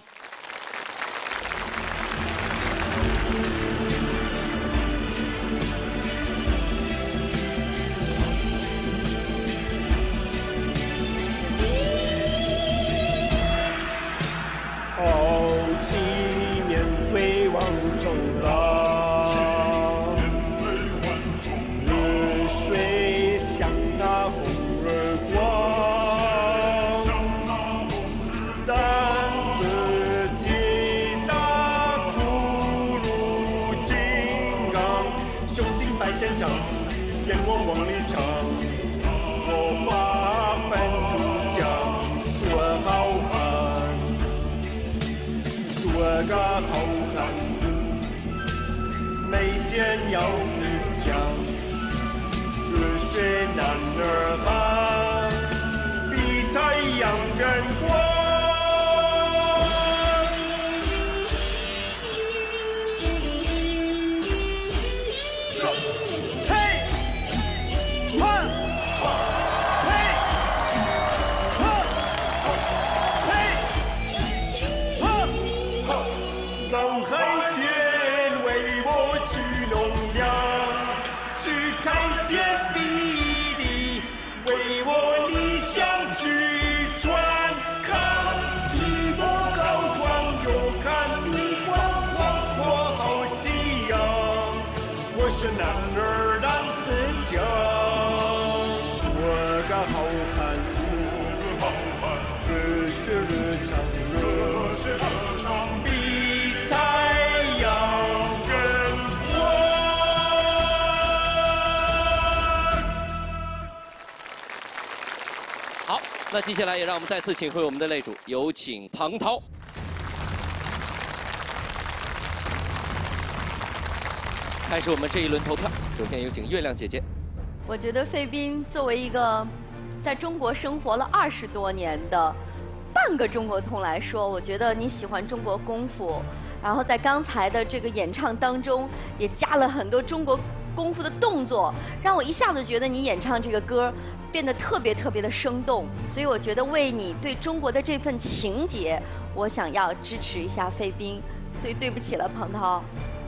哦，几面归望中郎，日水像那红儿光，淡紫那接下来也让我们再次请回我们的擂主，有请庞涛。开始我们这一轮投票，首先有请月亮姐姐。 我觉得费斌作为一个在中国生活了二十多年的半个中国通来说，我觉得你喜欢中国功夫，然后在刚才的这个演唱当中也加了很多中国功夫的动作，让我一下子觉得你演唱这个歌变得特别特别的生动。所以我觉得为你对中国的这份情结，我想要支持一下费斌。所以对不起了，庞涛。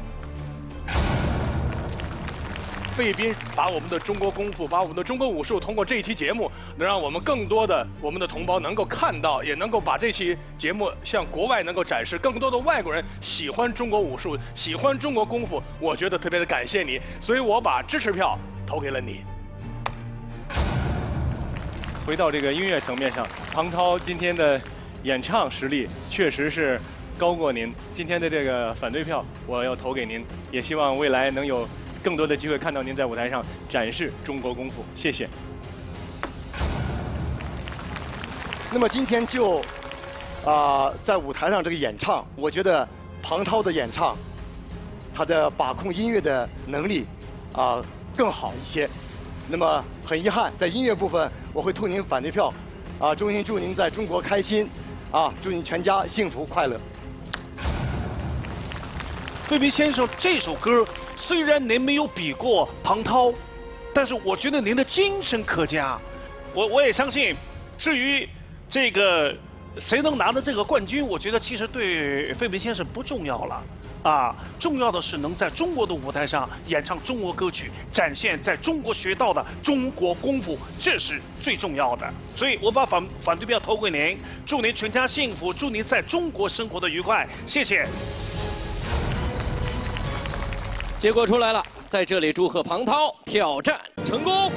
费斌把我们的中国功夫，把我们的中国武术，通过这一期节目，能让我们更多的我们的同胞能够看到，也能够把这期节目向国外能够展示，更多的外国人喜欢中国武术，喜欢中国功夫，我觉得特别的感谢你，所以我把支持票投给了你。 回到这个音乐层面上，庞涛今天的演唱实力确实是高过您，今天的这个反对票我要投给您，也希望未来能有更多的机会看到您在舞台上展示中国功夫，谢谢。 那么今天就啊、呃，在舞台上这个演唱，我觉得庞涛的演唱，他的把控音乐的能力啊、呃、更好一些。那么很遗憾，在音乐部分我会投您反对票，啊、呃，衷心祝您在中国开心，啊，祝您全家幸福快乐。 费斌先生，这首歌虽然您没有比过庞涛，但是我觉得您的精神可嘉。我我也相信，至于这个谁能拿到这个冠军，我觉得其实对费斌先生不重要了。啊，重要的是能在中国的舞台上演唱中国歌曲，展现在中国学到的中国功夫，这是最重要的。所以我把反反对票投给您，祝您全家幸福，祝您在中国生活的愉快，谢谢。 结果出来了，在这里祝贺庞涛挑战成功。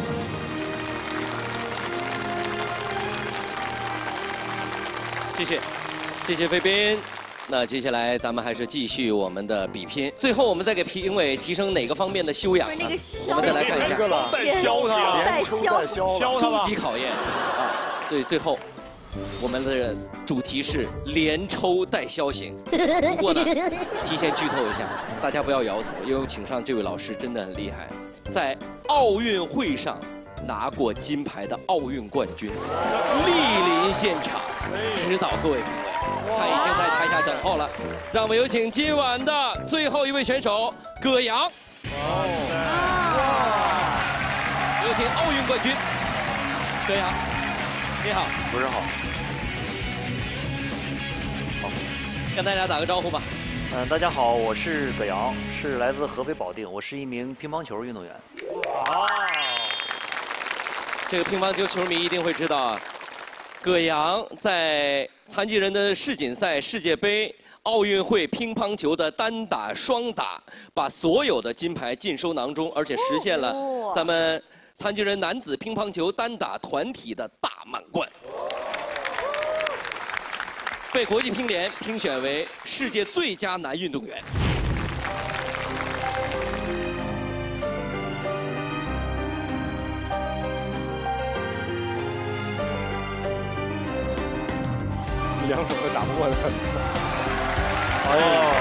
谢谢，谢谢费斌。那接下来咱们还是继续我们的比拼，最后我们再给评委提升哪个方面的修养呢？ 那个我们再来看一下， 削他， 带削， 削终极考验啊！所以最后我们的主题是连抽带削型。不过呢，提前剧透一下，大家不要摇头，因为我请上这位老师真的很厉害，在奥运会上拿过金牌的奥运冠军，莅临现场指导各位评委。他已经在台下等候了，让我们有请今晚的最后一位选手葛阳。有请奥运冠军葛阳，你好， 主持人好。 好，跟大家打个招呼吧。 嗯，大家好，我是葛阳，是来自合肥保定，我是一名乒乓球运动员。 哇，这个乒乓球球迷一定会知道啊。葛阳在残疾人的世锦赛、世界杯、奥运会乒乓球的单打、双打，把所有的金牌尽收囊中，而且实现了咱们残疾人男子乒乓球单打团体的大满贯，被国际乒联评选为世界最佳男运动员。 两手都打不过他。 哦，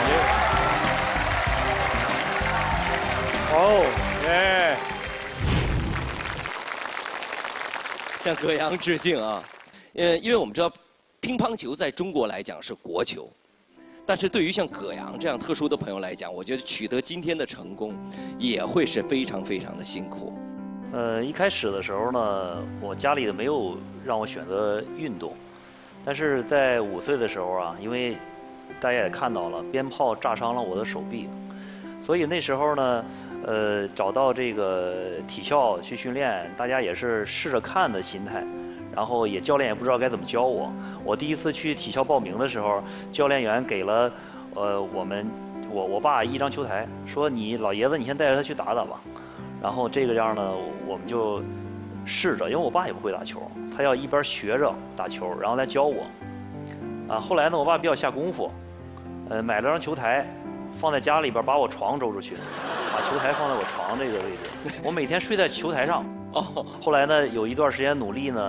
哦，耶！ 向葛阳致敬啊！呃，因为我们知道，乒乓球在中国来讲是国球，但是对于像葛阳这样特殊的朋友来讲，我觉得取得今天的成功，也会是非常非常的辛苦。 呃，一开始的时候呢，我家里没有让我选择运动。但是在五岁的时候啊，因为大家也看到了，鞭炮炸伤了我的手臂，所以那时候呢，呃，找到这个体校去训练，大家也是试着看的心态，然后也教练也不知道该怎么教我。我第一次去体校报名的时候，教练员给了呃我们我我爸一张球台，说你老爷子你先带着他去打打吧。然后这个样呢，我们就试着，因为我爸也不会打球，他要一边学着打球，然后来教我。啊，后来呢，我爸比较下功夫，呃，买了张球台，放在家里边，把我床周出去，把球台放在我床这个位置，我每天睡在球台上。哦。后来呢，有一段时间努力呢，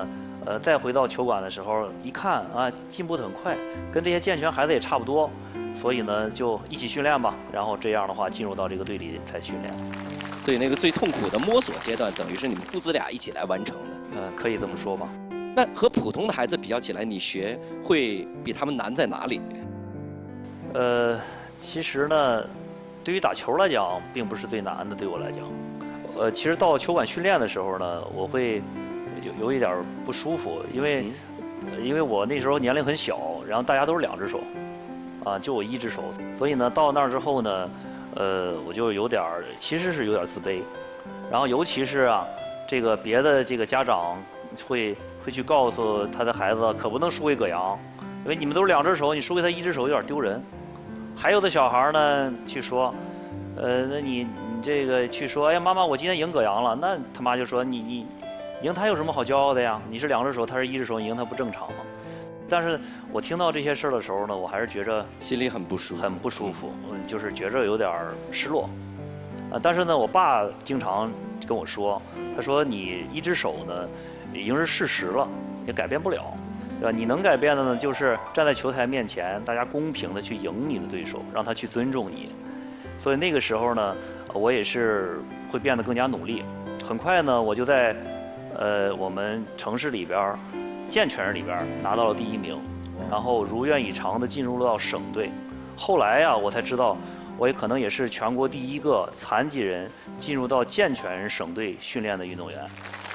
呃，再回到球馆的时候，一看啊，进步得很快，跟这些健全孩子也差不多，所以呢，就一起训练吧。然后这样的话，进入到这个队里才训练。 所以那个最痛苦的摸索阶段，等于是你们父子俩一起来完成的。 嗯、呃，可以这么说吧。 那和普通的孩子比较起来，你学会比他们难在哪里？ 呃，其实呢，对于打球来讲，并不是最难的，对我来讲。呃，其实到球馆训练的时候呢，我会有有一点不舒服，因为、嗯、因为我那时候年龄很小，然后大家都是两只手，啊，就我一只手，所以呢，到那儿之后呢，呃，我就有点其实是有点自卑，然后尤其是啊，这个别的这个家长会会去告诉他的孩子，可不能输给葛阳，因为你们都是两只手，你输给他一只手有点丢人。还有的小孩呢，去说，呃，那你你这个去说，哎呀，妈妈，我今天赢葛阳了，那他妈就说你你赢他有什么好骄傲的呀？你是两只手，他是一只手，你赢他不正常吗？但是我听到这些事儿的时候呢，我还是觉着心里很不舒服， 很不舒服，嗯，就是觉着有点失落。啊，但是呢，我爸经常跟我说，他说你一只手呢，已经是事实了，也改变不了。对吧？你能改变的呢，就是站在球台面前，大家公平的去赢你的对手，让他去尊重你。所以那个时候呢，我也是会变得更加努力。很快呢，我就在呃我们城市里边健全里边拿到了第一名，然后如愿以偿的进入到省队。后来呀、啊，我才知道，我也可能也是全国第一个残疾人进入到健全人省队训练的运动员。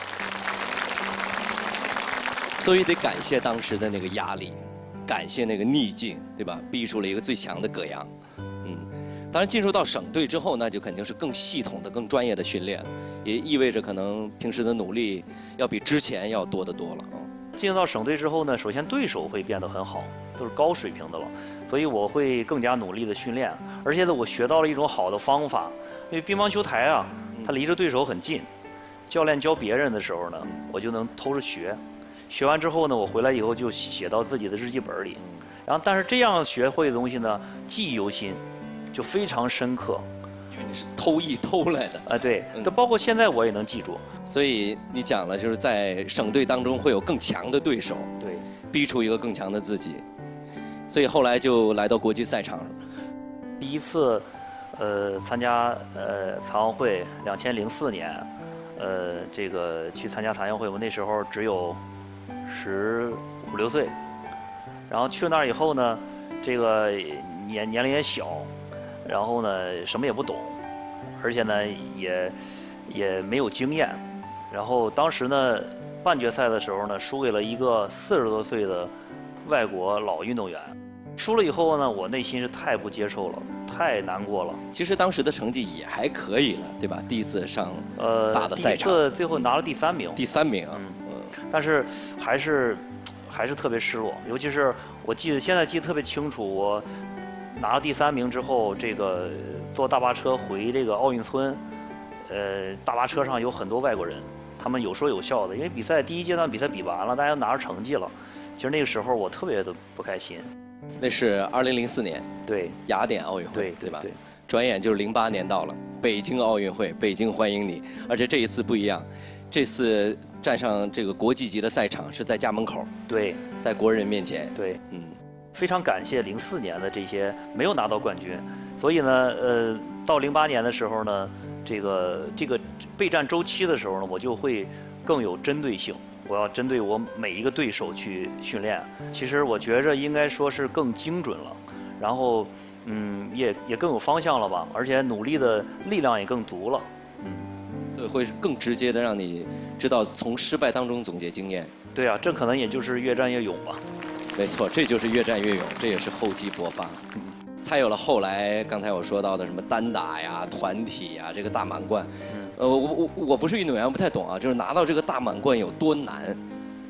所以得感谢当时的那个压力，感谢那个逆境，对吧？逼出了一个最强的葛阳。嗯，当然进入到省队之后，那就肯定是更系统的、更专业的训练，也意味着可能平时的努力要比之前要多得多了啊。 进入到省队之后呢，首先对手会变得很好，都是高水平的了，所以我会更加努力的训练，而且呢，我学到了一种好的方法，因为乒乓球台啊，它离着对手很近，教练教别人的时候呢，我就能偷着学。学完之后呢，我回来以后就写到自己的日记本里，然后但是这样学会的东西呢，记忆犹新，就非常深刻， 因为你是偷艺偷来的啊，对，都包括现在我也能记住。 所以你讲了，就是在省队当中会有更强的对手， 对， 逼出一个更强的自己，所以后来就来到国际赛场。 第一次，呃，参加呃残奥会，两千零四年，呃，这个去参加残奥会，我那时候只有十五六岁，然后去了那儿以后呢，这个年年龄也小，然后呢什么也不懂，而且呢也也没有经验，然后当时呢半决赛的时候呢输给了一个四十多岁的外国老运动员，输了以后呢我内心是太不接受了，太难过了。 其实当时的成绩也还可以了，对吧？第一次上呃大的赛场， 第一次最后拿了第三名。 第三名啊。 嗯但是还是还是特别失落，尤其是我记得现在记得特别清楚，我拿了第三名之后，这个坐大巴车回这个奥运村，呃，大巴车上有很多外国人，他们有说有笑的，因为比赛第一阶段比赛比完了，大家拿着成绩了。其实那个时候我特别的不开心。 那是二零零四年， 对， 雅典奥运会， 对对吧？ 对。 转眼就是零八年到了，北京奥运会，北京欢迎你，而且这一次不一样。这次站上这个国际级的赛场是在家门口， 对， 在国人面前， 对， 嗯， 非常感谢零四年的这些没有拿到冠军，所以呢，呃，到零八年的时候呢，这个这个备战周期的时候呢，我就会更有针对性，我要针对我每一个对手去训练。其实我觉着应该说是更精准了，然后嗯，也也更有方向了吧，而且努力的力量也更足了，嗯。 所以会更直接的让你知道从失败当中总结经验。 对啊，这可能也就是越战越勇吧。 没错，这就是越战越勇，这也是厚积薄发，才有了后来刚才我说到的什么单打呀、团体呀，这个大满贯。呃，我我我不是运动员，不太懂啊，就是拿到这个大满贯有多难？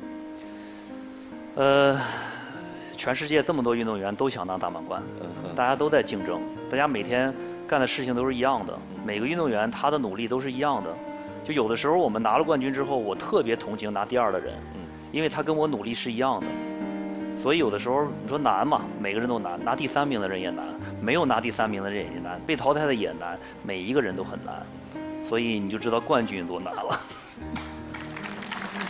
呃，全世界这么多运动员都想拿大满贯，大家都在竞争，大家每天干的事情都是一样的，每个运动员他的努力都是一样的。就有的时候我们拿了冠军之后，我特别同情拿第二的人，因为他跟我努力是一样的。所以有的时候你说难嘛，每个人都难，拿第三名的人也难，没有拿第三名的人也难，被淘汰的也难，每一个人都很难。所以你就知道冠军多难了。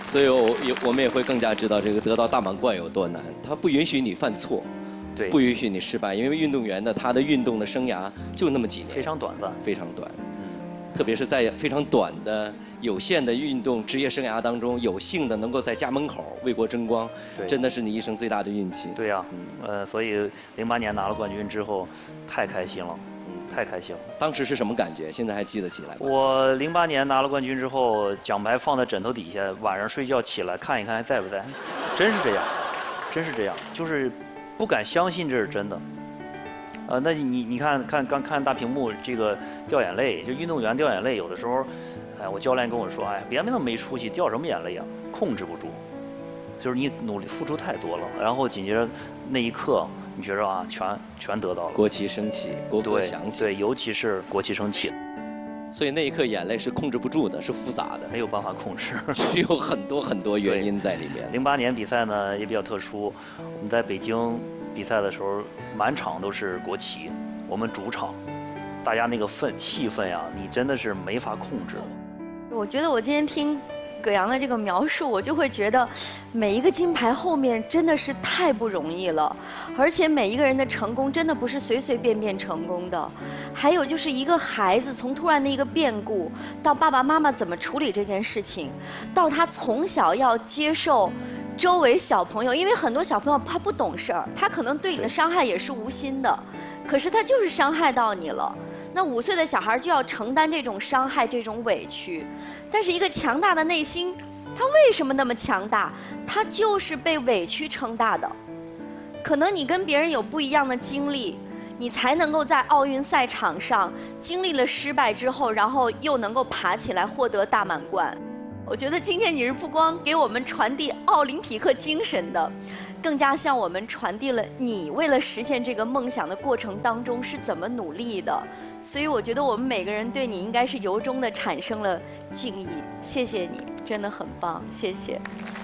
所以我也我们也会更加知道这个得到大满贯有多难。它不允许你犯错， 对， 不允许你失败，因为运动员呢，他的运动的生涯就那么几年， 非常短暂， 非常短。特别是在非常短的、有限的运动职业生涯当中，有幸的能够在家门口为国争光，真的是你一生最大的运气。 对呀、啊，呃，所以零八年拿了冠军之后，太开心了，嗯，太开心了。 当时是什么感觉？现在还记得起来吗？ 我零八年拿了冠军之后，奖牌放在枕头底下，晚上睡觉起来看一看还在不在，真是这样，真是这样，就是不敢相信这是真的。呃，那你你看看刚看大屏幕这个掉眼泪，就运动员掉眼泪，有的时候，哎，我教练跟我说，哎，别那么没出息，掉什么眼泪啊，控制不住，就是你努力付出太多了，然后紧接着那一刻，你觉着啊，全全得到了， 国旗升起，国歌响起， 对，尤其是国旗升起。 所以那一刻眼泪是控制不住的，是复杂的， 没有办法控制， 是有很多很多原因在里面。 零八年比赛呢也比较特殊，我们在北京比赛的时候，满场都是国旗，我们主场，大家那个氛气氛呀，你真的是没法控制。 我觉得我今天听葛阳的这个描述，我就会觉得每一个金牌后面真的是太不容易了，而且每一个人的成功真的不是随随便便成功的。还有就是一个孩子从突然的一个变故，到爸爸妈妈怎么处理这件事情，到他从小要接受周围小朋友，因为很多小朋友他不懂事儿，他可能对你的伤害也是无心的，可是他就是伤害到你了。那五岁的小孩就要承担这种伤害、这种委屈，但是一个强大的内心，他为什么那么强大？他就是被委屈撑大的。可能你跟别人有不一样的经历，你才能够在奥运赛场上经历了失败之后，然后又能够爬起来获得大满贯。我觉得今天你是不光给我们传递奥林匹克精神的，更加向我们传递了你为了实现这个梦想的过程当中是怎么努力的。所以我觉得我们每个人对你应该是由衷的产生了敬意。谢谢你，真的很棒，谢谢。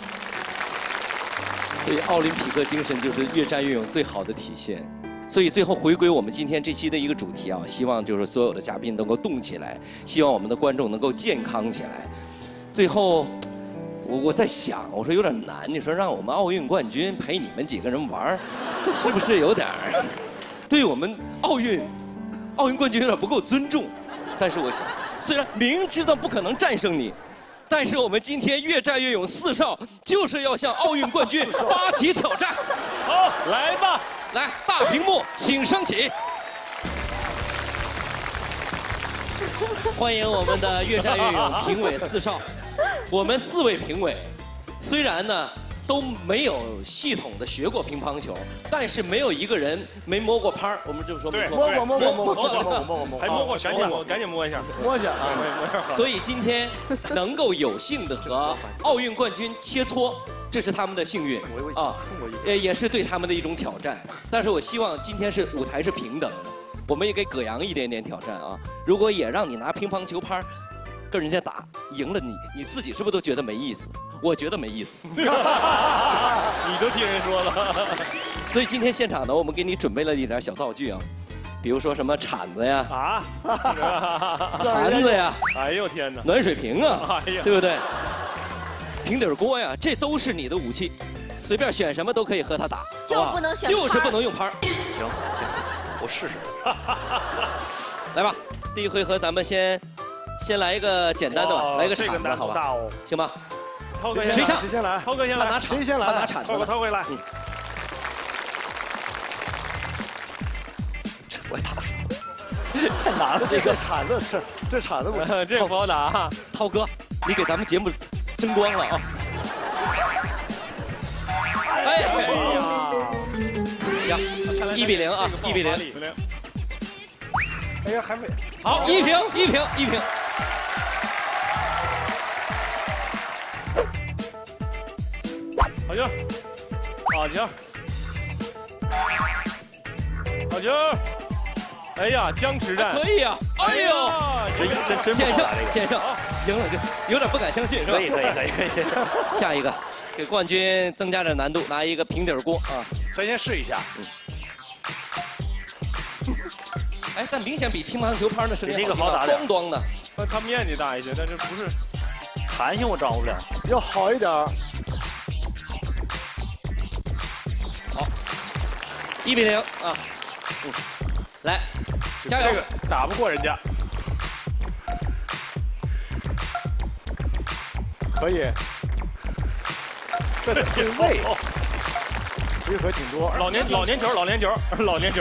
所以奥林匹克精神就是越战越勇最好的体现。所以最后回归我们今天这期的一个主题啊，希望就是所有的嘉宾能够动起来，希望我们的观众能够健康起来。最后，我我在想，我说有点难，你说让我们奥运冠军陪你们几个人玩，是不是有点儿对我们奥运奥运冠军有点不够尊重？但是我想，虽然明知道不可能战胜你，但是我们今天越战越勇四少就是要向奥运冠军发起挑战。 好，来吧， 来，大屏幕请升起。欢迎我们的越战越勇评委四少。我们四位评委，虽然呢都没有系统的学过乒乓球，但是没有一个人没摸过拍儿。我们这么说没错， 摸过摸过摸过摸过摸过摸过， 还摸过，赶紧摸，赶紧摸一下， 摸一下啊！ 所以今天能够有幸的和奥运冠军切磋，这是他们的幸运啊，也也是对他们的一种挑战。但是我希望今天是舞台是平等的，我们也给葛阳一点点挑战啊！如果也让你拿乒乓球拍跟人家打，赢了你，你自己是不是都觉得没意思？我觉得没意思。 你都听人说了。 所以今天现场呢，我们给你准备了一点小道具啊，比如说什么铲子呀， 啊， 盘子呀， 哎呦天哪， 暖水瓶啊， 哎呀， 对不对？平底锅呀，这都是你的武器，随便选什么都可以和他打， 就不能选， 就是不能用拍。 行行，我试试。 来吧，第一回合咱们先。先来一个简单的吧，来一个铲子，好吧？行吧？ 谁上？ 谁先来？ 涛哥先来。 他拿铲， 谁先来？ 他拿铲子。 涛哥，涛哥来。 嗯。 这我打，太难了。 这个铲子是，这铲子我这个不好打。 涛哥，你给咱们节目争光了啊！哎呀！行，一比零啊，一比零。 哎呀，还没好，一平一平一平。 好球，好球，好球！哎呀，僵持战可以呀！哎呦， 真真险胜险胜，赢了就有点不敢相信是吧？ 可以可以可以可以。 下一个，给冠军增加点难度，拿一个平底锅啊！ 咱先试一下。嗯。 哎，但明显比乒乓球拍的声音那个好打点， 咣咣的。 它面积大一些，但是不是？ 弹性我掌握不了， 要好一点。 好，一比零啊，嗯，来，加油， 打不过人家。 可以，这得对位，回合挺多。 老年老年球，老年球，老年球，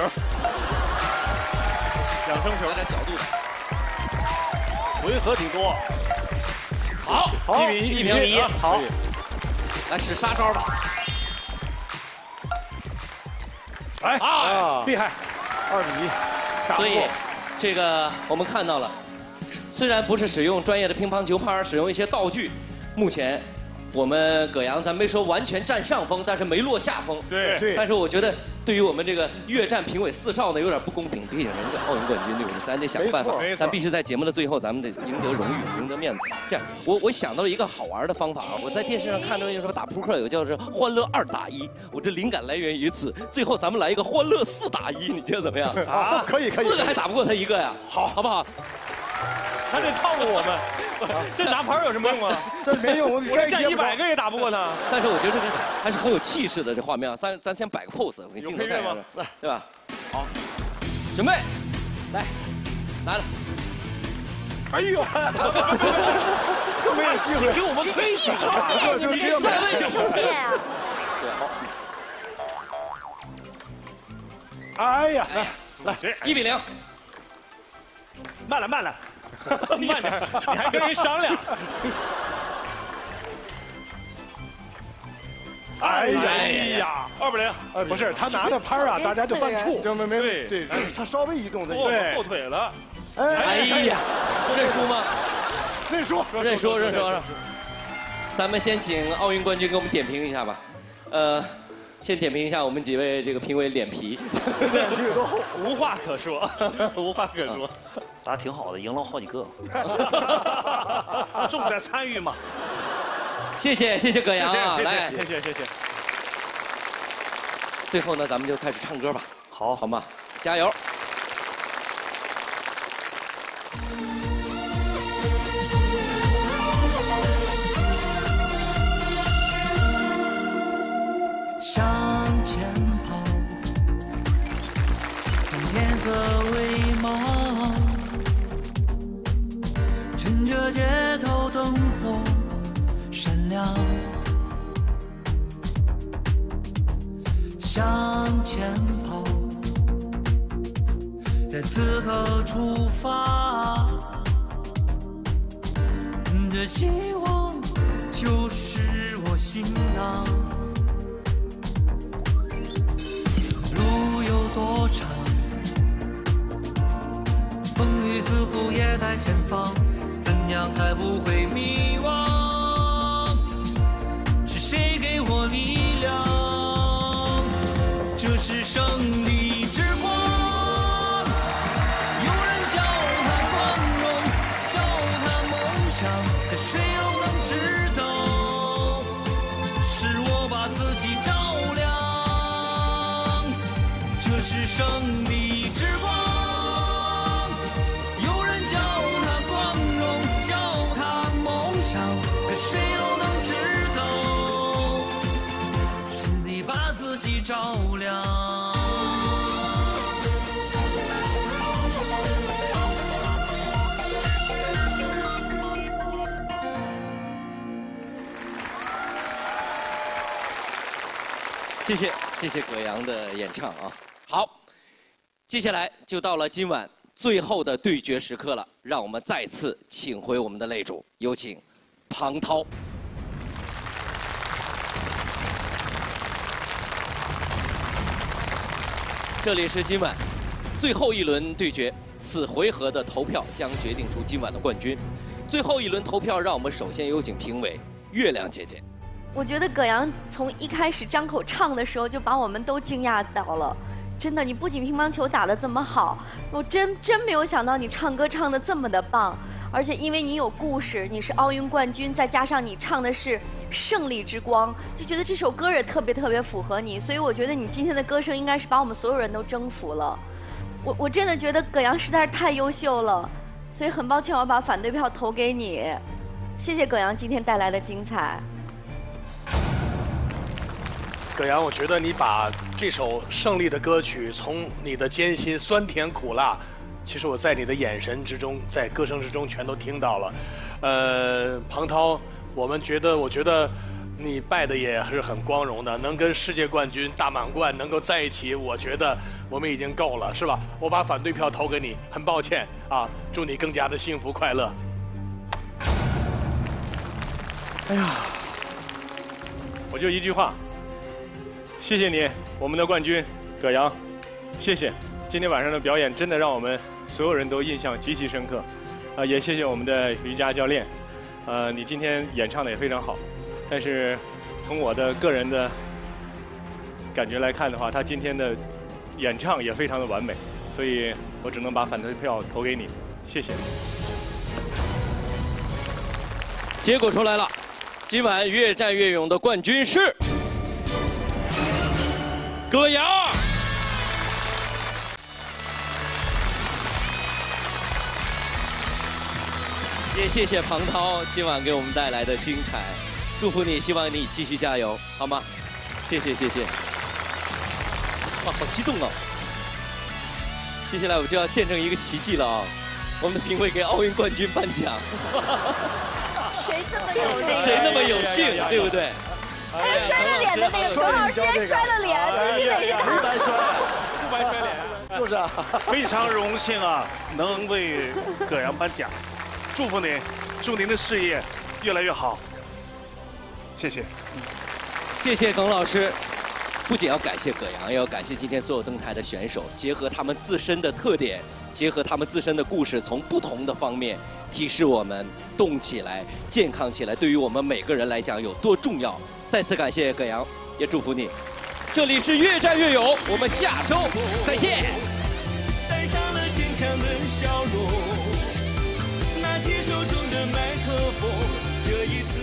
养生球， 来点角度的， 回合挺多。 好， 好， 一比一比一，好，来使杀招吧。 哎啊， 厉害， 二比一， 所以这个我们看到了，虽然不是使用专业的乒乓球拍，使用一些道具。目前，我们葛阳咱没说完全占上风，但是没落下风。 对对。 但是我觉得，对于我们这个越战评委四少呢，有点不公平。毕竟人家奥运冠军，对不对？咱得想办法，咱必须在节目的最后，咱们得赢得荣誉，赢得面子。这样，我我想到了一个好玩的方法啊！我在电视上看到有时候打扑克有叫做“欢乐二打一”，我这灵感来源于此。最后咱们来一个“欢乐四打一”，你觉得怎么样？ 啊，可以可以。 四个还打不过他一个呀？好，好不好？ 他这套路我们，这拿牌有什么用啊？ 这没用，我我占一百个也打不过他。 但是我觉得这个还是很有气势的这画面啊，咱咱先摆个 pose， 我给镜头带上，来，对吧？好，准备，来，来了。 哎呦，没有机会， 给我们推举啊！你们这帅位球变啊！ 对，好。 哎呀，来来， 一比零。 慢了慢了，慢点，你还跟人商量。 哎呀哎呀，二比零， 不是他拿着拍啊，大家就犯怵，就没没对对，他稍微移动的， 对，后腿了。 哎呀，认输吗？ 认输， 认输，认输。咱们先请奥运冠军给我们点评一下吧，呃。先点评一下我们几位这个评委脸皮， 脸皮有多厚， 无话可说，无话可说， 打挺好的，赢了好几个， 重在参与嘛。 谢谢谢谢葛阳啊， 来谢谢谢谢。 最后呢，咱们就开始唱歌吧， 好， 好吗？加油！ 向前跑，看天色微茫，趁着街头灯火闪亮。向前跑，在此刻出发，这希望就是我行囊。路有多长，风雨似乎也在前方，怎样才不会迷惘？是谁给我力量？这是胜利之光。有人叫它光荣，叫它梦想，可谁又能知道？是我把自己照亮。这是胜利之光，有人叫它光荣，叫它梦想，可谁又能知道？是你把自己照亮。 谢谢谢谢葛阳的演唱啊！好，接下来就到了今晚最后的对决时刻了，让我们再次请回我们的擂主，有请庞涛。这里是今晚最后一轮对决，此回合的投票将决定出今晚的冠军。最后一轮投票，让我们首先有请评委月亮姐姐。 我觉得葛阳从一开始张口唱的时候就把我们都惊讶到了，真的，你不仅乒乓球打得这么好，我真真没有想到你唱歌唱得这么的棒，而且因为你有故事，你是奥运冠军，再加上你唱的是胜利之光，就觉得这首歌也特别特别符合你，所以我觉得你今天的歌声应该是把我们所有人都征服了。我我真的觉得葛阳实在是太优秀了，所以很抱歉我把反对票投给你。 谢谢葛阳今天带来的精彩。 葛阳，我觉得你把这首胜利的歌曲，从你的艰辛、酸甜苦辣，其实我在你的眼神之中，在歌声之中全都听到了。呃，庞涛，我们觉得，我觉得你败的也是很光荣的，能跟世界冠军大满贯能够在一起，我觉得我们已经够了，是吧？我把反对票投给你，很抱歉啊，祝你更加的幸福快乐。 哎呀，我就一句话。谢谢你，我们的冠军葛阳，谢谢。今天晚上的表演真的让我们所有人都印象极其深刻，啊、呃，也谢谢我们的瑜伽教练，呃，你今天演唱的也非常好，但是从我的个人的感觉来看的话，他今天的演唱也非常的完美，所以我只能把反对票投给你，谢谢。 结果出来了，今晚越战越勇的冠军是。葛阳，也谢谢庞涛今晚给我们带来的精彩，祝福你，希望你继续加油，好吗？谢谢谢谢。哇，好激动哦！接下来我们就要见证一个奇迹了啊！我们的评委给奥运冠军颁奖。 谁这么有那个？ 谁那么有幸，对不对？ 哎，摔了脸的那个葛老师，今天摔了脸，必须得是他。 不白摔， 不白摔脸， 就是啊，非常荣幸啊，能为葛阳颁奖，祝福你，祝您的事业越来越好。谢谢， 谢谢耿老师。不仅要感谢葛阳，也要感谢今天所有登台的选手，结合他们自身的特点，结合他们自身的故事，从不同的方面提示我们动起来、健康起来，对于我们每个人来讲有多重要。再次感谢葛阳，也祝福你。这里是越战越勇，我们下周再见。 带上了坚强的笑容，拿起手中的麦克风，这一次。